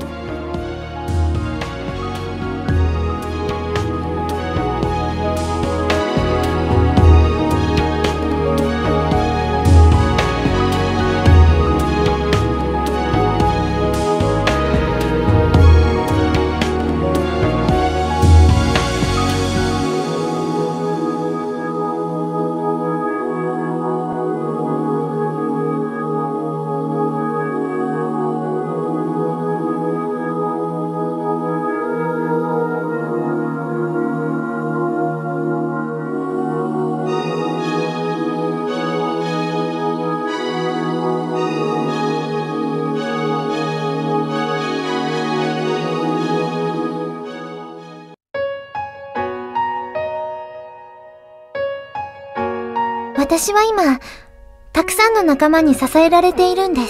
私は今、たくさんの仲間に支えられているんです。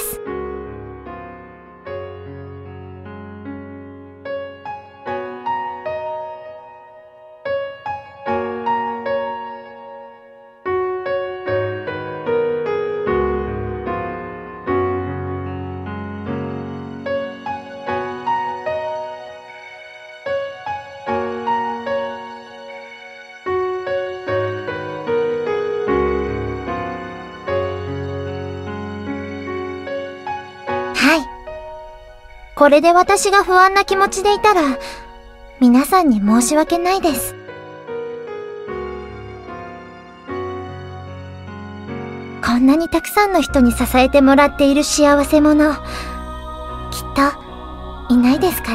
はい。これで私が不安な気持ちでいたら、皆さんに申し訳ないです。こんなにたくさんの人に支えてもらっている幸せ者、きっといないですから。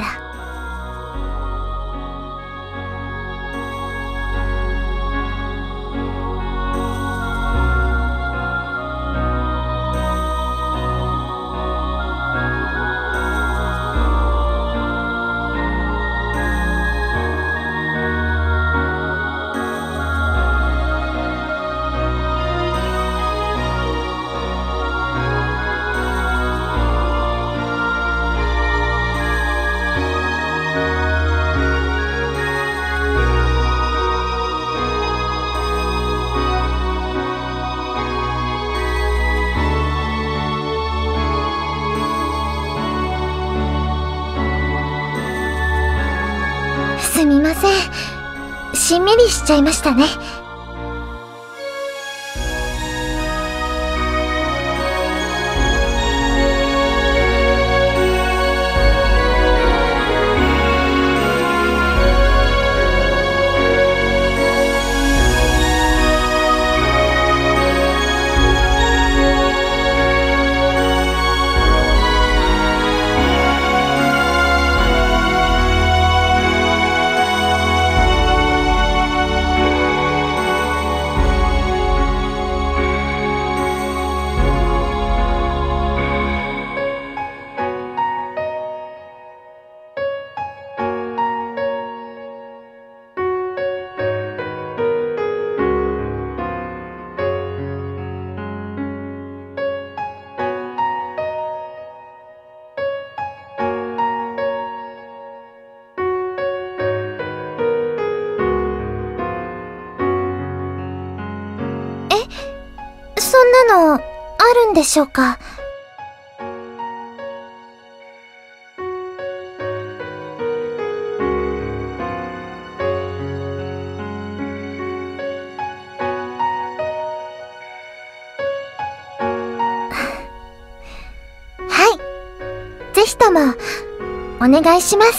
すみません。しんみりしちゃいましたね。そんなのあるんでしょうか？はい、ぜひともお願いします。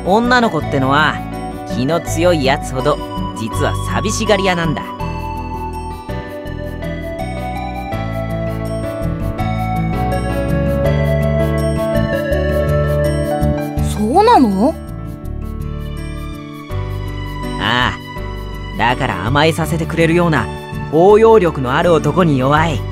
女の子ってのは気の強いやつほど実は寂しがり屋なんだ。 そうなの？ ああ、だから甘えさせてくれるような包容力のある男に弱い。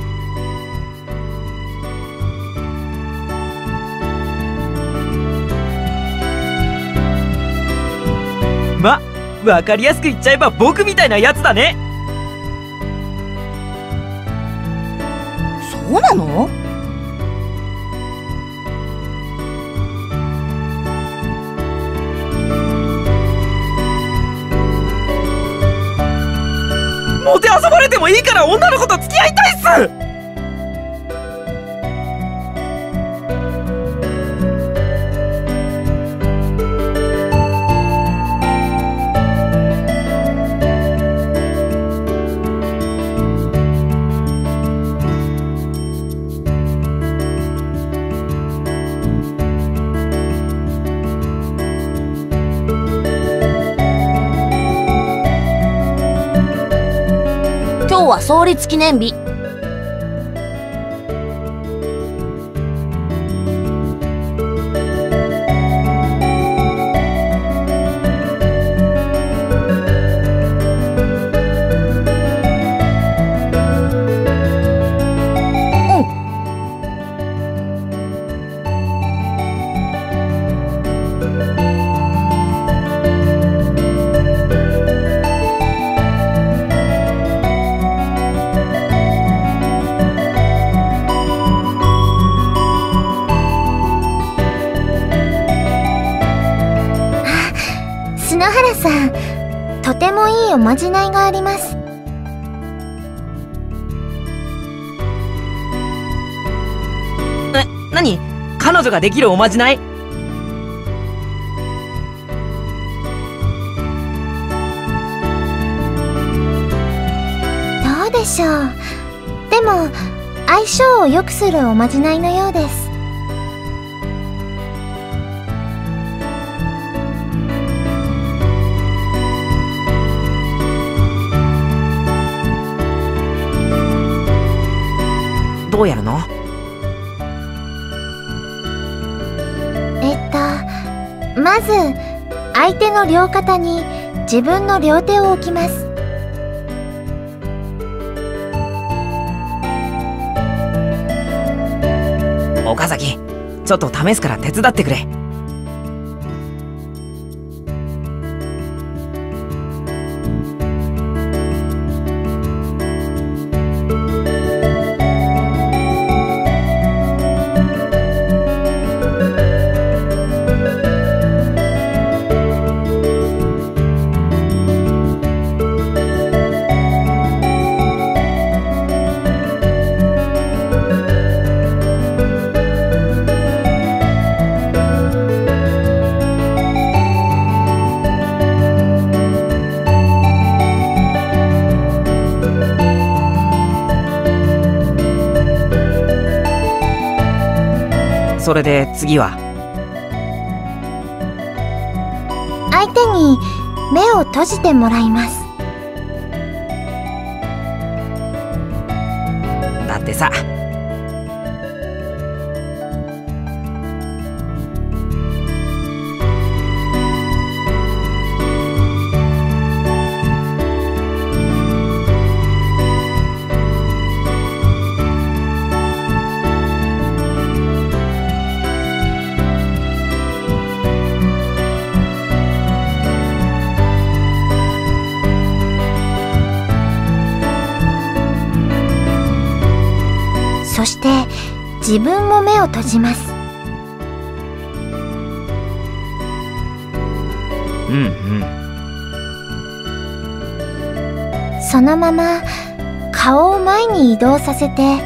ま、わかりやすく言っちゃえば僕みたいなやつだね。 そうなの？ もてあそばれてもいいから女の子と付き合いたいっす。 今日は創立記念日。 篠原さん、とてもいいおまじないがあります。 え、何？彼女ができるおまじない？ どうでしょう。でも相性を良くするおまじないのようです。 どうやるの？ えっとまず相手の両肩に自分の両手を置きます。 岡崎、ちょっと試すから手伝ってくれ。それで次は？ 相手に目を閉じてもらいます。 だってさ、 そして自分も目を閉じます。 うんうん。 そのまま顔を前に移動させて、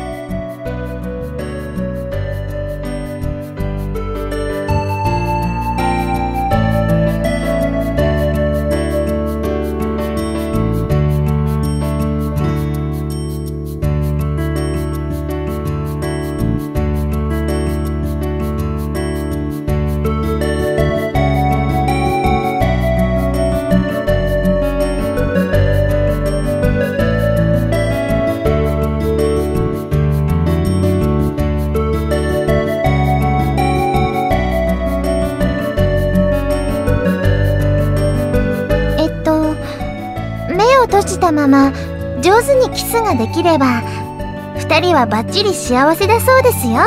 閉じたまま上手にキスができれば二人はバッチリ幸せだそうですよ。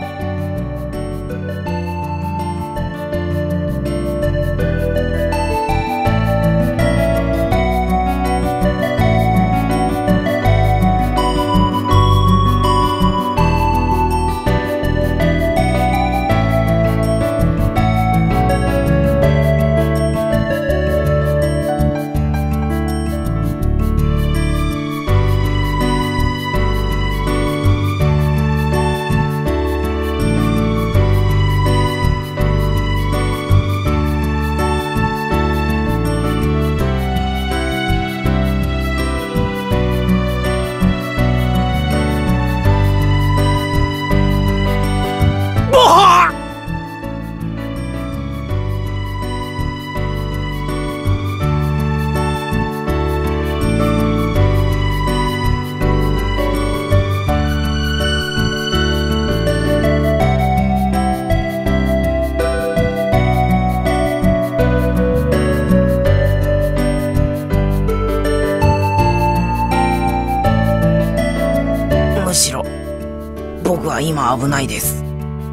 むしろ僕は今危ないです。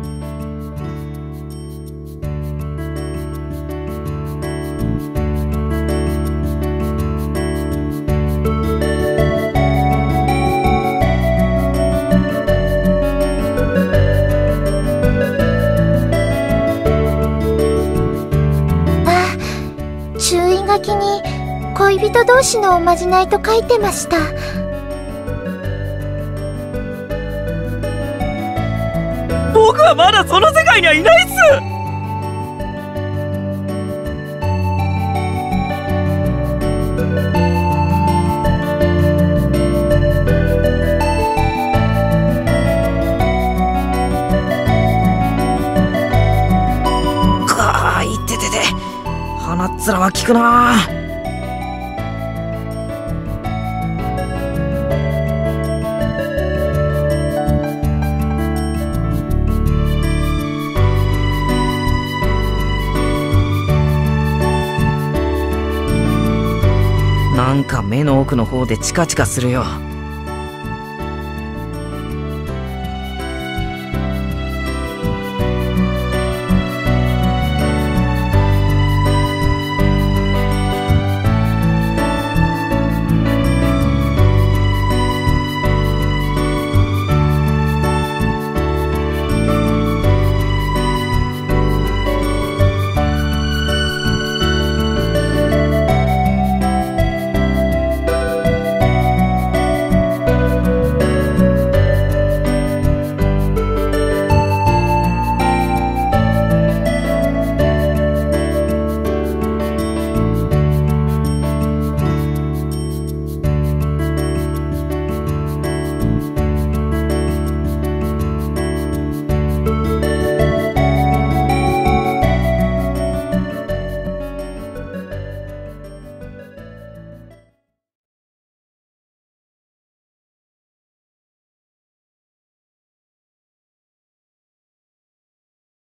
あ、注意書きに恋人同士のおまじないと書いてました。 僕はまだその世界にはいないっす。 かあ、いっててて、鼻っ面は効くなあ。なんか目の奥の方でチカチカするよ。